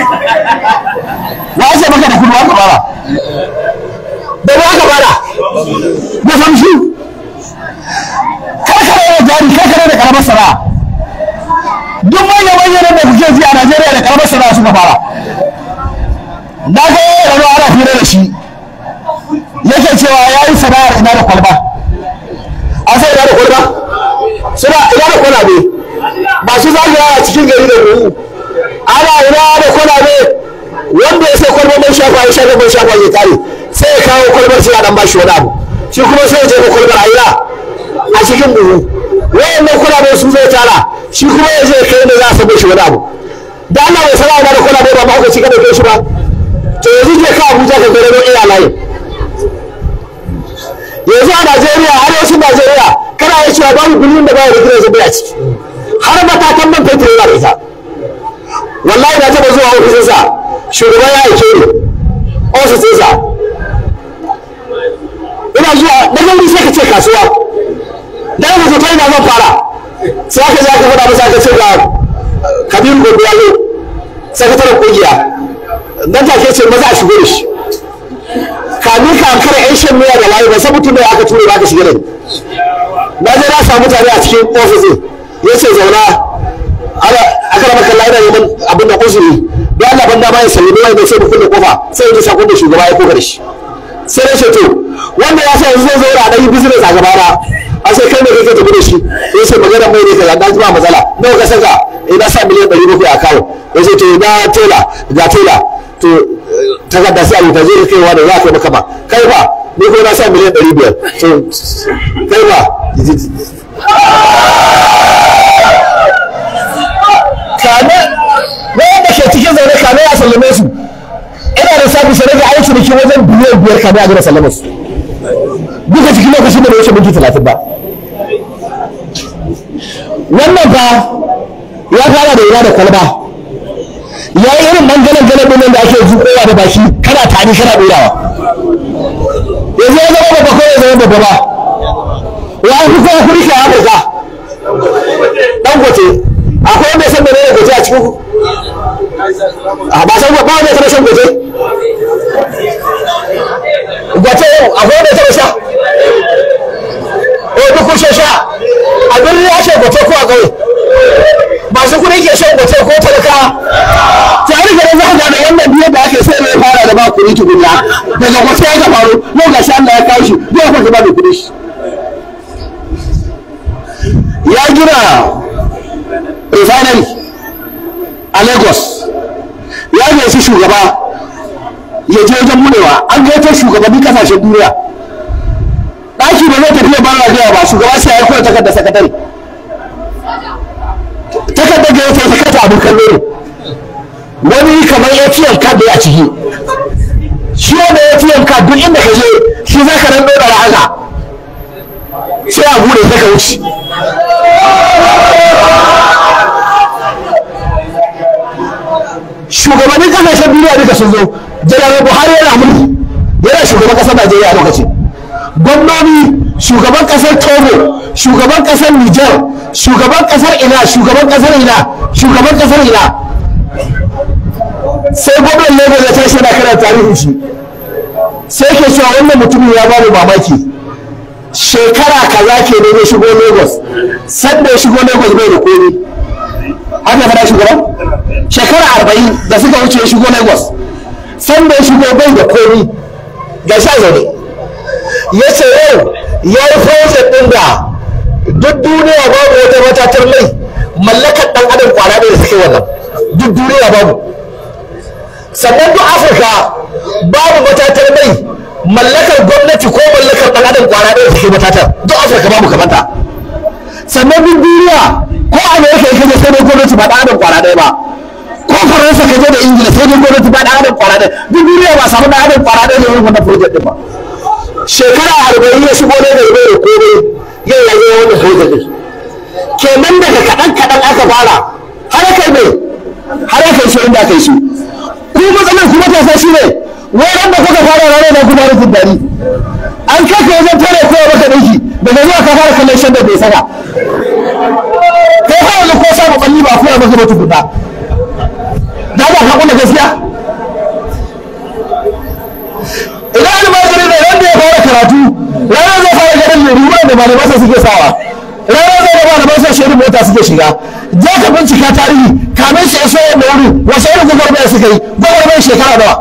wa ce maka da kudu aka bara da ba aka bara da famshi karkare da jari karkare da karamar sana'a duk manyan manyan da kuke ji a Najeriya da karamar sana'a suka fara. Na ga yana ana hira da shi yake cewa ya yi sana'ar ina da kwalba. An sai ina da kwalba? Suna ina da kwalabe ba su zagaya a cikin gari da ruhu. Ana ina da kwalabe wanda ya sai kwalbar man shafa ya shafa man shafa ya kare sai ya kawo kwalbar sai a dan bashi wani abu. Shi kuma sai ya jefa kwalbar a ina a cikin buhu. Wayannan kwalabe su zai tara shi kuma ya je kai da za a sabo shi wani abu. Da Allah bai sana'a ina da kwalabe ba ba ka ci gaba da shi ba. To yanzu je ka Abuja ka gare don iyalaye. Yanzu a Najeriya arewacin Najeriya kana iya cewa babu gulmin da ba da gidan zubi a ciki har matakan man fetur yana da ita. Wallahi na taɓa zuwa ofisinsa shugaban ya aike ni ofisinsa ina zuwa na gauri sai ka ce kasuwa da yana zato ina zan fara sai aka je aka faɗa masa aka ce ga Kabiru Gobe sakataren kungiya nan take ce maza a shigo da shi kamin ka ankara yan shan miya da waye ba sai mutum da aka ture ba ka shiga da ni na je na samu mutane a cikin ofisin ya ce zauna aka rama kalla yana neman abin da uzuri don Allah ban dama ya sallame wani da sai mu kulle kofa sai ya sakon da shugaba ya koka da shi sai ya ce to wanda ya sa yanzu zai zaura a ɗan business a gaba na a sai kai ne kake tafi da shi ya ce magana mai ne ka yanda ba matsala nawa ka saka ina sa miliyan 700 a kawo ya ce to na tela ga tela to takarda sai a rubuta zai kaiwa da za ka maka ba kai ba ni ko na sa miliyan 500 to kai ba kame wanda ke cikin zaune kame a sallame su ina da sabi sai daga aiki da ke wajen biliyan 5 kame a gina sallame su duka cikin lokacin da wuce minti 30 ba. Wannan fa ya fara da ina da kwalba ya yi irin mangalan galabin da ake zuƙowa da baki kana tari kana ɗorawa yanzu ya zama babba ko ya zama babba ba ya fi kowa kuri shi a Afirka ɗan gote akwai wanda ya san mene ne gote a cikin ku ba san ba wanda ya taɓa shan gote gote akwai wanda ya taɓa sha duk kun sha a birni ya shan gote ko a ƙauye masu kuɗi ke shan gote ko talaka tare da za ka gane wannan biyar da ake sai mai fara da ba kuɗi tukunna daga gote ya faru yau ga shan Allah ya kawo shi zai kwanta ba da kuɗi shi ya gina refinery a Lagos ya gaisu shugaba ya je wajen munewa an gaito shugabannin kasashen duniya ɗaki ba zai tafiya ba na ba shugaba sai ya koya takardar sakatare takardar da ya ta sakata abin kallo ne wani kamar ATM card da ya ciki shi wanda ATM card duk inda ka je shi za ka nan ɗora haka sai a bude sai ka wuce shugabannin kasashen duniya duka sun zo janar Buhari yana mulki yana shugaban kasar Najeriya a lokacin gwamnoni shugaban kasar Togo shugaban kasar Niger shugaban kasar ina shugaban kasar ina shugaban kasar ina sai gwamnan Lagos ya tashi yana karanta tarihin shi sai ke cewa wannan mutumin ya ba mu mamaki shekara kaza ke ne ya shigo Lagos sanda ya shigo Lagos bai da komai haka fara shugaban shekara 40 da suka wuce ya shigo Lagos sanda ya shigo bai da komai ga sha zaune ya ce yau ya yi project ɗin da duk duniya babu wata matatar mai mallakar ɗan adam kwana ɗaya da suke wannan duk duniya babu sannan duk Afirka babu matatar mai mallakar gwamnati ko mallakar ɗan adam kwana ɗaya da suke matatar duk Afirka babu kamata sannan duk duniya ko Amerika ya kaje sai dai gwamnati ba ɗan adam kwana ɗaya ba ko Faransa kaje da Ingila sai dai gwamnati ba ɗan adam kwana ɗaya duk duniya ba samu ɗan adam kwana ɗaya da yin wannan project ɗin ba shekara 40 ya shigo ne da bai da komai yau ya zo wannan project ɗin kenan daga kaɗan aka fara har kai mai har kai shi inda kai shi ku matsalar kuma ta sa shi ne wurin da kuka fara ranar da kuma rufin dari an kaka wajen tare kowa maka ɗauki daga zuwa ka fara kallon shan da bai saka kai har yanzu ko samu ɓalli ba kuma maka ba tukunna da ba ka kula gaskiya idan almajiri ne wanda ya fara karatu ranar zai fara ganin ruwan da malamansa suke sawa ranar zai da malamansa kasashe irin mota suke shiga je ka bincika tarihi kamin su iso wanda wuri wasu irin gwagwarmaya suka yi gwagwarmayar shekara nawa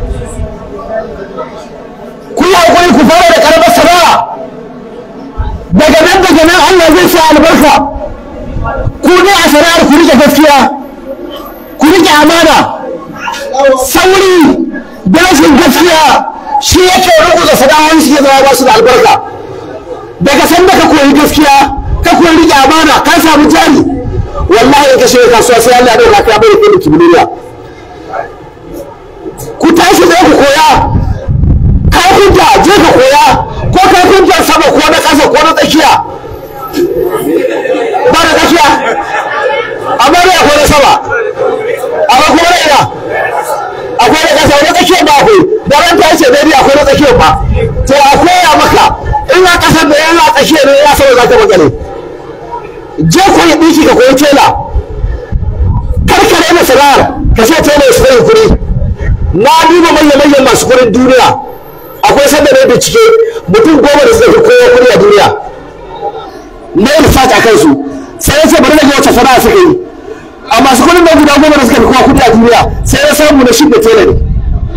ku yi haƙuri ku fara da ƙaramar sana'a daga nan Allah zai sa albarka ku ne a sana'ar ku rike gaskiya ku rike amana sauri da rashin gaskiya shi yake rubuta sana'o'in shi zama ba su da albarka daga san da ka koyi gaskiya ka koyi rike amana ka samu jari wallahi in ka shiga kasuwa sai Allah ya dauka ka bai da kimiyya ku tashi da ku koya kafinta je ka koya ko kafinta sama ko na ƙasa ko na tsakiya ba da tsakiya amma ne akwai na sama amma kuma na ina akwai na ƙasa na tsakiya ba akwai da ran ta ce dai akwai na tsakiya ba to a koya maka ina ƙasar da yana tsakiya ne ya sama za ka makale je koyi ɗinki ka koyi tela karkare na sana'ar ka ce tela ya shiga kuɗi na duba manyan masu kuɗin duniya akwai sanda ne bincike mutum 10 da suka fi kowa kuɗi a duniya na yi research a kansu sai ya ce bari na ga wacce sana'a suka yi a masu kuɗin nan guda 10 da suka fi kowa kuɗi a duniya sai ya samu na shi da tela ne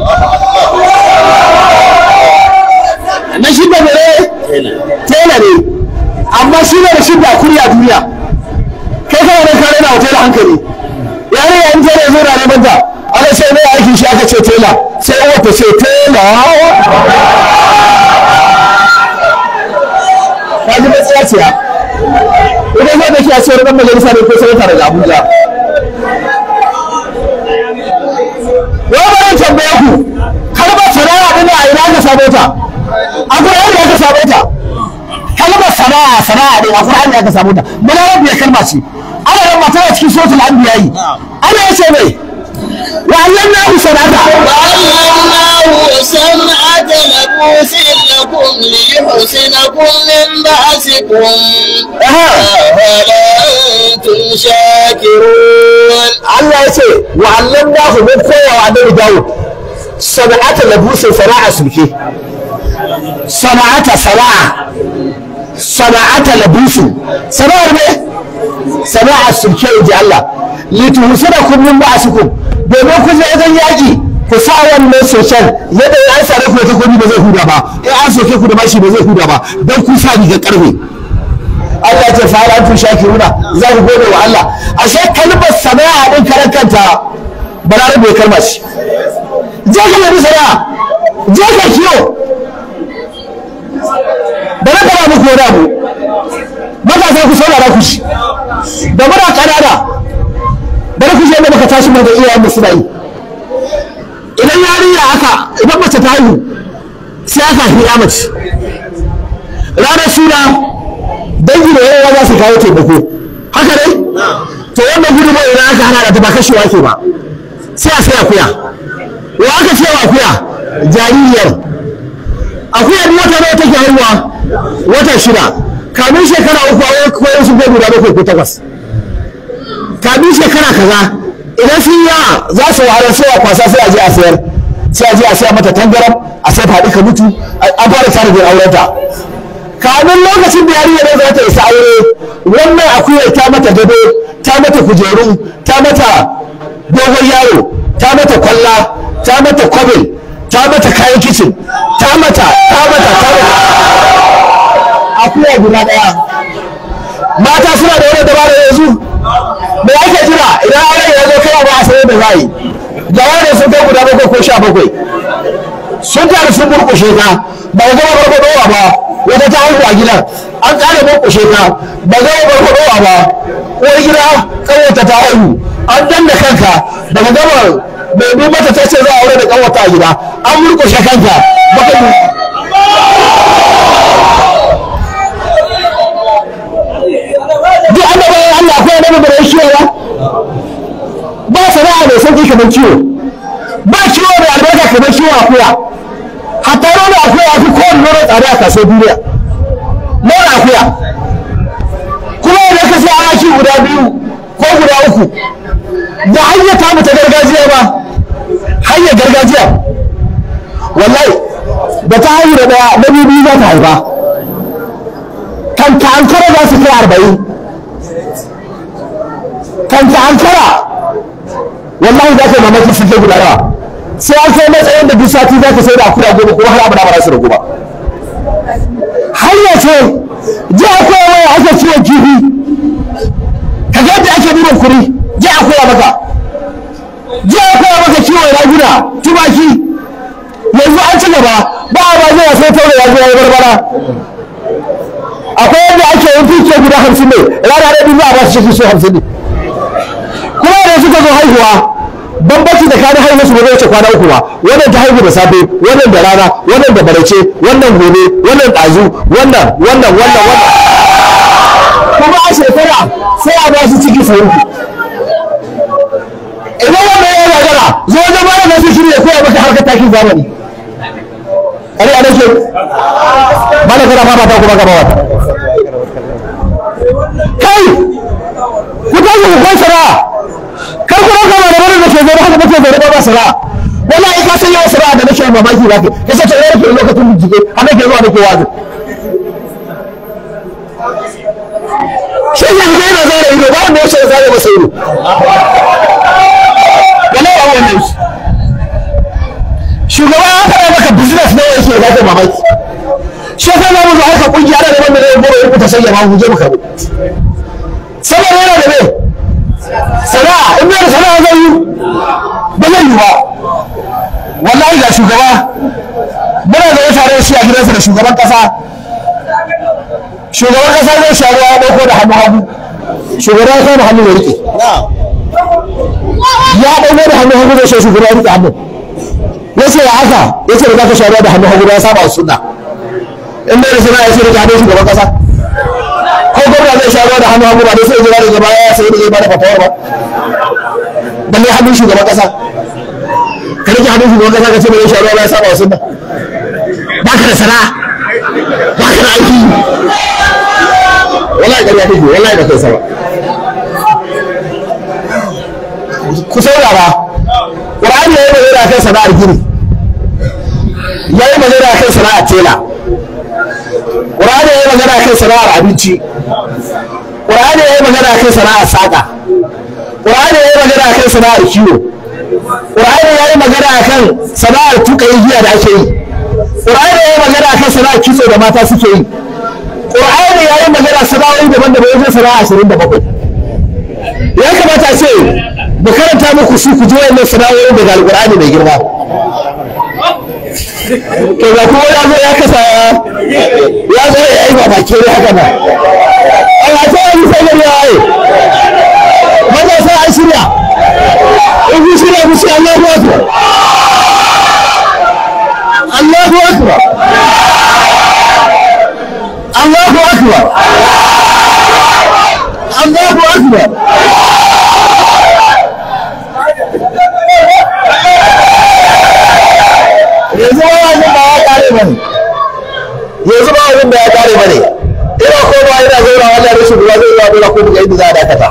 na shi da mere tela ne amma shi ne da shi da kuɗi a duniya kai kawai ne kare na hotel hankali yare yayin tela ya zo na neman ta ana sai mai aikin shi aka ce tela sai wata ce tela ka ji matsaya ce ya idan zai da ke a cewar ɗan majalisa ne ko sanata daga abuja wani bayan tambaye ku kalmar sana'a ɗin a ina aka samu ta a ƙur'ani da aka samu ta kalmar sana'a ɗin a ƙur'ani da aka samu ta balarabiya kalma ce ana yin mata a cikin suratul anbiya yi ana yace mai وعلمناه صنعة لبوس لكم ليحسنكم من بأسكم هل أنتم شاكرون الله يسير وعلمناه من قوة وعلم داود صنعة لبوس صناعة سلكي صنعة لبوس صناعة سلكي دي الله لتحسنكم من بأسكم domin ku je wajen yaƙi ku sa wannan soshen yadda ya sa da ku ta komi ba zai huda ba in an soke ku da bashi ba zai huda ba don ku sa rigar karfe Allah ce fa an tun shakiruna za ku gode wa Allah ashe kalmar sana'a din karan kanta balarin bai kalmar shi je ka yi sana'a je ka kiyo da na fara muku wani abu matasa ku saurara ku shi da muna kanana bari ku je da muka tashi mu da iyayen mu suna yi idan yarinya idan mace ta haihu sai aka hira mace ranar suna dangi da yawa za su kawo taimako haka ne to wannan gudunmawa idan aka hana da ta ba kashewa ke ba sai a sai akuya wa aka ce wa akuya jaririyar akuya ne wata nawa take haihuwa wata 6 kamin shekara 3 a koyar su bai guda 7 ko 8 kamin shekara kaza idan sun yawa za su wahalar sai a kwasa sai a je a sayar sai a je a sayar mata tangaram a sai faɗi ka mutu an fara tare da aurenta kamin lokacin da yarinya ne za ta isa aure wannan akuyar ta mata gado ta mata kujeru ta mata dogon yaro ta mata kwalla ta mata kwabil ta mata kayan kicin ta mata akuya guda ɗaya mata suna da wani dabara yanzu me ake jira idan aure ya zo kai ba a sayar da zai ga wanda sun kai guda 7 ko 17 sun taru sun burkushe ka ba ga barbadowa ba wata ta haihu a gidan an kare burkushe ka ba ga barbadowa ba uwar gida kawata ta haihu an danna kanka daga gabar mai bi mata ta ce za a aure da kawata a gida an burkushe kanka baka duk annabawan Allah akwai annabi da yake yawa ba sana'a mai sauki kamar kiwo ba kiwo mai albarka kamar kiwo akuya hatta nono akuya fi kowane nono tsada a kasuwar duniya nono akuya kuma idan ka sai awaki guda 2 ko guda 3 da hanyar tamu ta gargajiya ba hanyar gargajiya wallahi da ta hanyar da ɗaya na biyu za ta haifa kan ta an kare za su kai 40 kan ta ankara wallahi za ka mamaki su ke guda nawa sai an kai matsayin da duk sati za ka sai da akuya goma kuma har abada ba za su ragu ba hanya ce ji akwai waya ake ciwon kifi ka ga yadda ake nuna kuri ji akwai maka ji akwai maka kiwon raguna tumaki yanzu an ci gaba ba a ba zuwa sai taure ya zo ya barbara akwai yadda ake yin tuke guda 50 ne rana da biyu a ba su ciki so 50 ne kuma da suka zo haihuwa bambanci da kanin haihuwa su ba zai wuce kwana 3 ba wannan ta haihu da safe wannan da rana wannan da barace wannan gobe wannan ɗazu wannan kuma a shekara sai a ba su ciki sau 3 idan wannan ya gagara zo wajen mara da su shirya koya maka harkar takin zamani ari a nake mana kana fata ta kuma gaba wata kai ku tashi ku kai sana'a kar ku raka ma da wani da ke zaune haka muke zaune ba sana'a wallahi ka san yawan sana'a da nake mamaki ba ke kace ta yau ke lokacin bincike har nake zuwa nake wazi shi ne ga yana zara ido ba wanda ya ce zara masa ido wallahi a wannan shugaba ya fara maka business ne yake da ka mamaki shi ka ga mu zo harka kungiya da wanda zai goro ya kuta sanya ma mu je mu kabo saboda yana da me sana'a in da sana'a zai yi ba zai yi ba wallahi ga shugaba muna da tare shi a gidansa da shugaban kasa zai sha ruwa ya dauko da hannu hagu shugaba ya kama hannu ya rike ya dauko da hannu hagu zai sha shugaba ya rike hannu yace ya haka yace da zaka sha ruwa da hannu hagu ya saba sunna in da sana'a yace da hannu shugaban kasa ko gwamna zai sha ruwa da hannu hagu ba dai sai jira daga baya sai da zai bada fatawar ba balle hannun shugaban kasa ka rike hannun shugaban kasa ka ce bai sha ruwa ba ya saba sunna ba ka da sana'a ba ka da aiki wallahi ƙarya kake wallahi da kai sama ku saurara Qur'ani yayi magana kan sana'ar gini yayi magana kan sana'ar tela Qur'ani yayi magana kan sana'ar abinci Qur'ani yayi magana kan sana'ar saka Qur'ani yayi magana kan sana'ar kiwo Qur'ani yayi magana kan sana'ar tuka igiya da ake yi Qur'ani yayi magana kan sana'ar kitso da mata suke yi Qur'ani yayi magana sana'o'i daban-daban wajen sana'a 27 ya kamata ce mu karanta muku su ku ji wannan sana'o'in daga Al-Qur'ani mai girma to ga kuma ya zo ya kasa ya zo ya yi babake ne haka na Allah ta yi sai gari ya yi maza sai an shirya in ku shirya ku ce Allahu Akbar Allahu Akbar Allahu Akbar Allahu Akbar yanzu ba wajen ba ya kare bane ina ko ba ina zaura wannan rashin ruwa zai zuwa dole ko buga inda za a dakata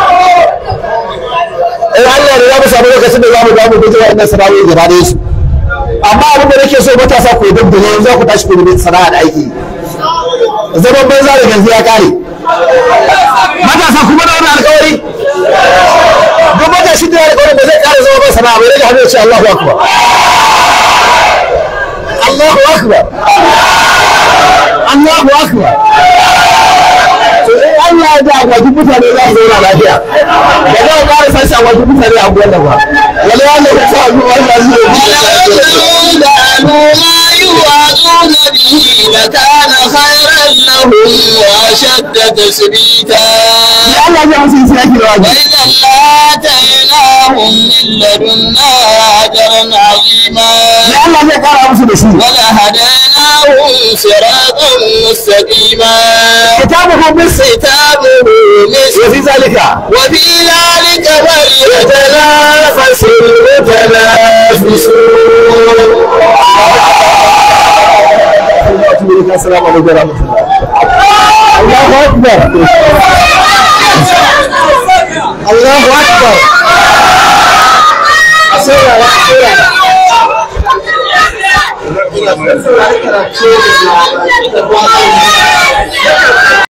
in Allah ne za mu samu lokacin da za mu damu guje wa'annan sana'o'i gaba da su amma abin da nake so matasa ku yi dabbale yanzu ku tashi ku yi sana'a da aiki zaman banza da ganzu ya kare matasa kuma da wani alkawari duk matashi da alkawari ba zai kare zama ba sana'a bai rage hannu ya ce Allahu Akbar Allahu Akbar Allahu Akbar to in Allah ya da agwajin mutane za su zauna lafiya da za a ƙara sashi agwajin mutane a buwan nan ba wani wanda ya sa zuwa Allah zai يوعظون به لكان خيرا لهم وأشد تثبيتا وإذا لآتيناهم من لدنا أجرا عظيما ولهديناهم صراطا مستقيما ختامه مسك وفي ذلك فليتنافس المتنافسون السلام عليكم ورحمة الله. الله أكبر. الله أكبر.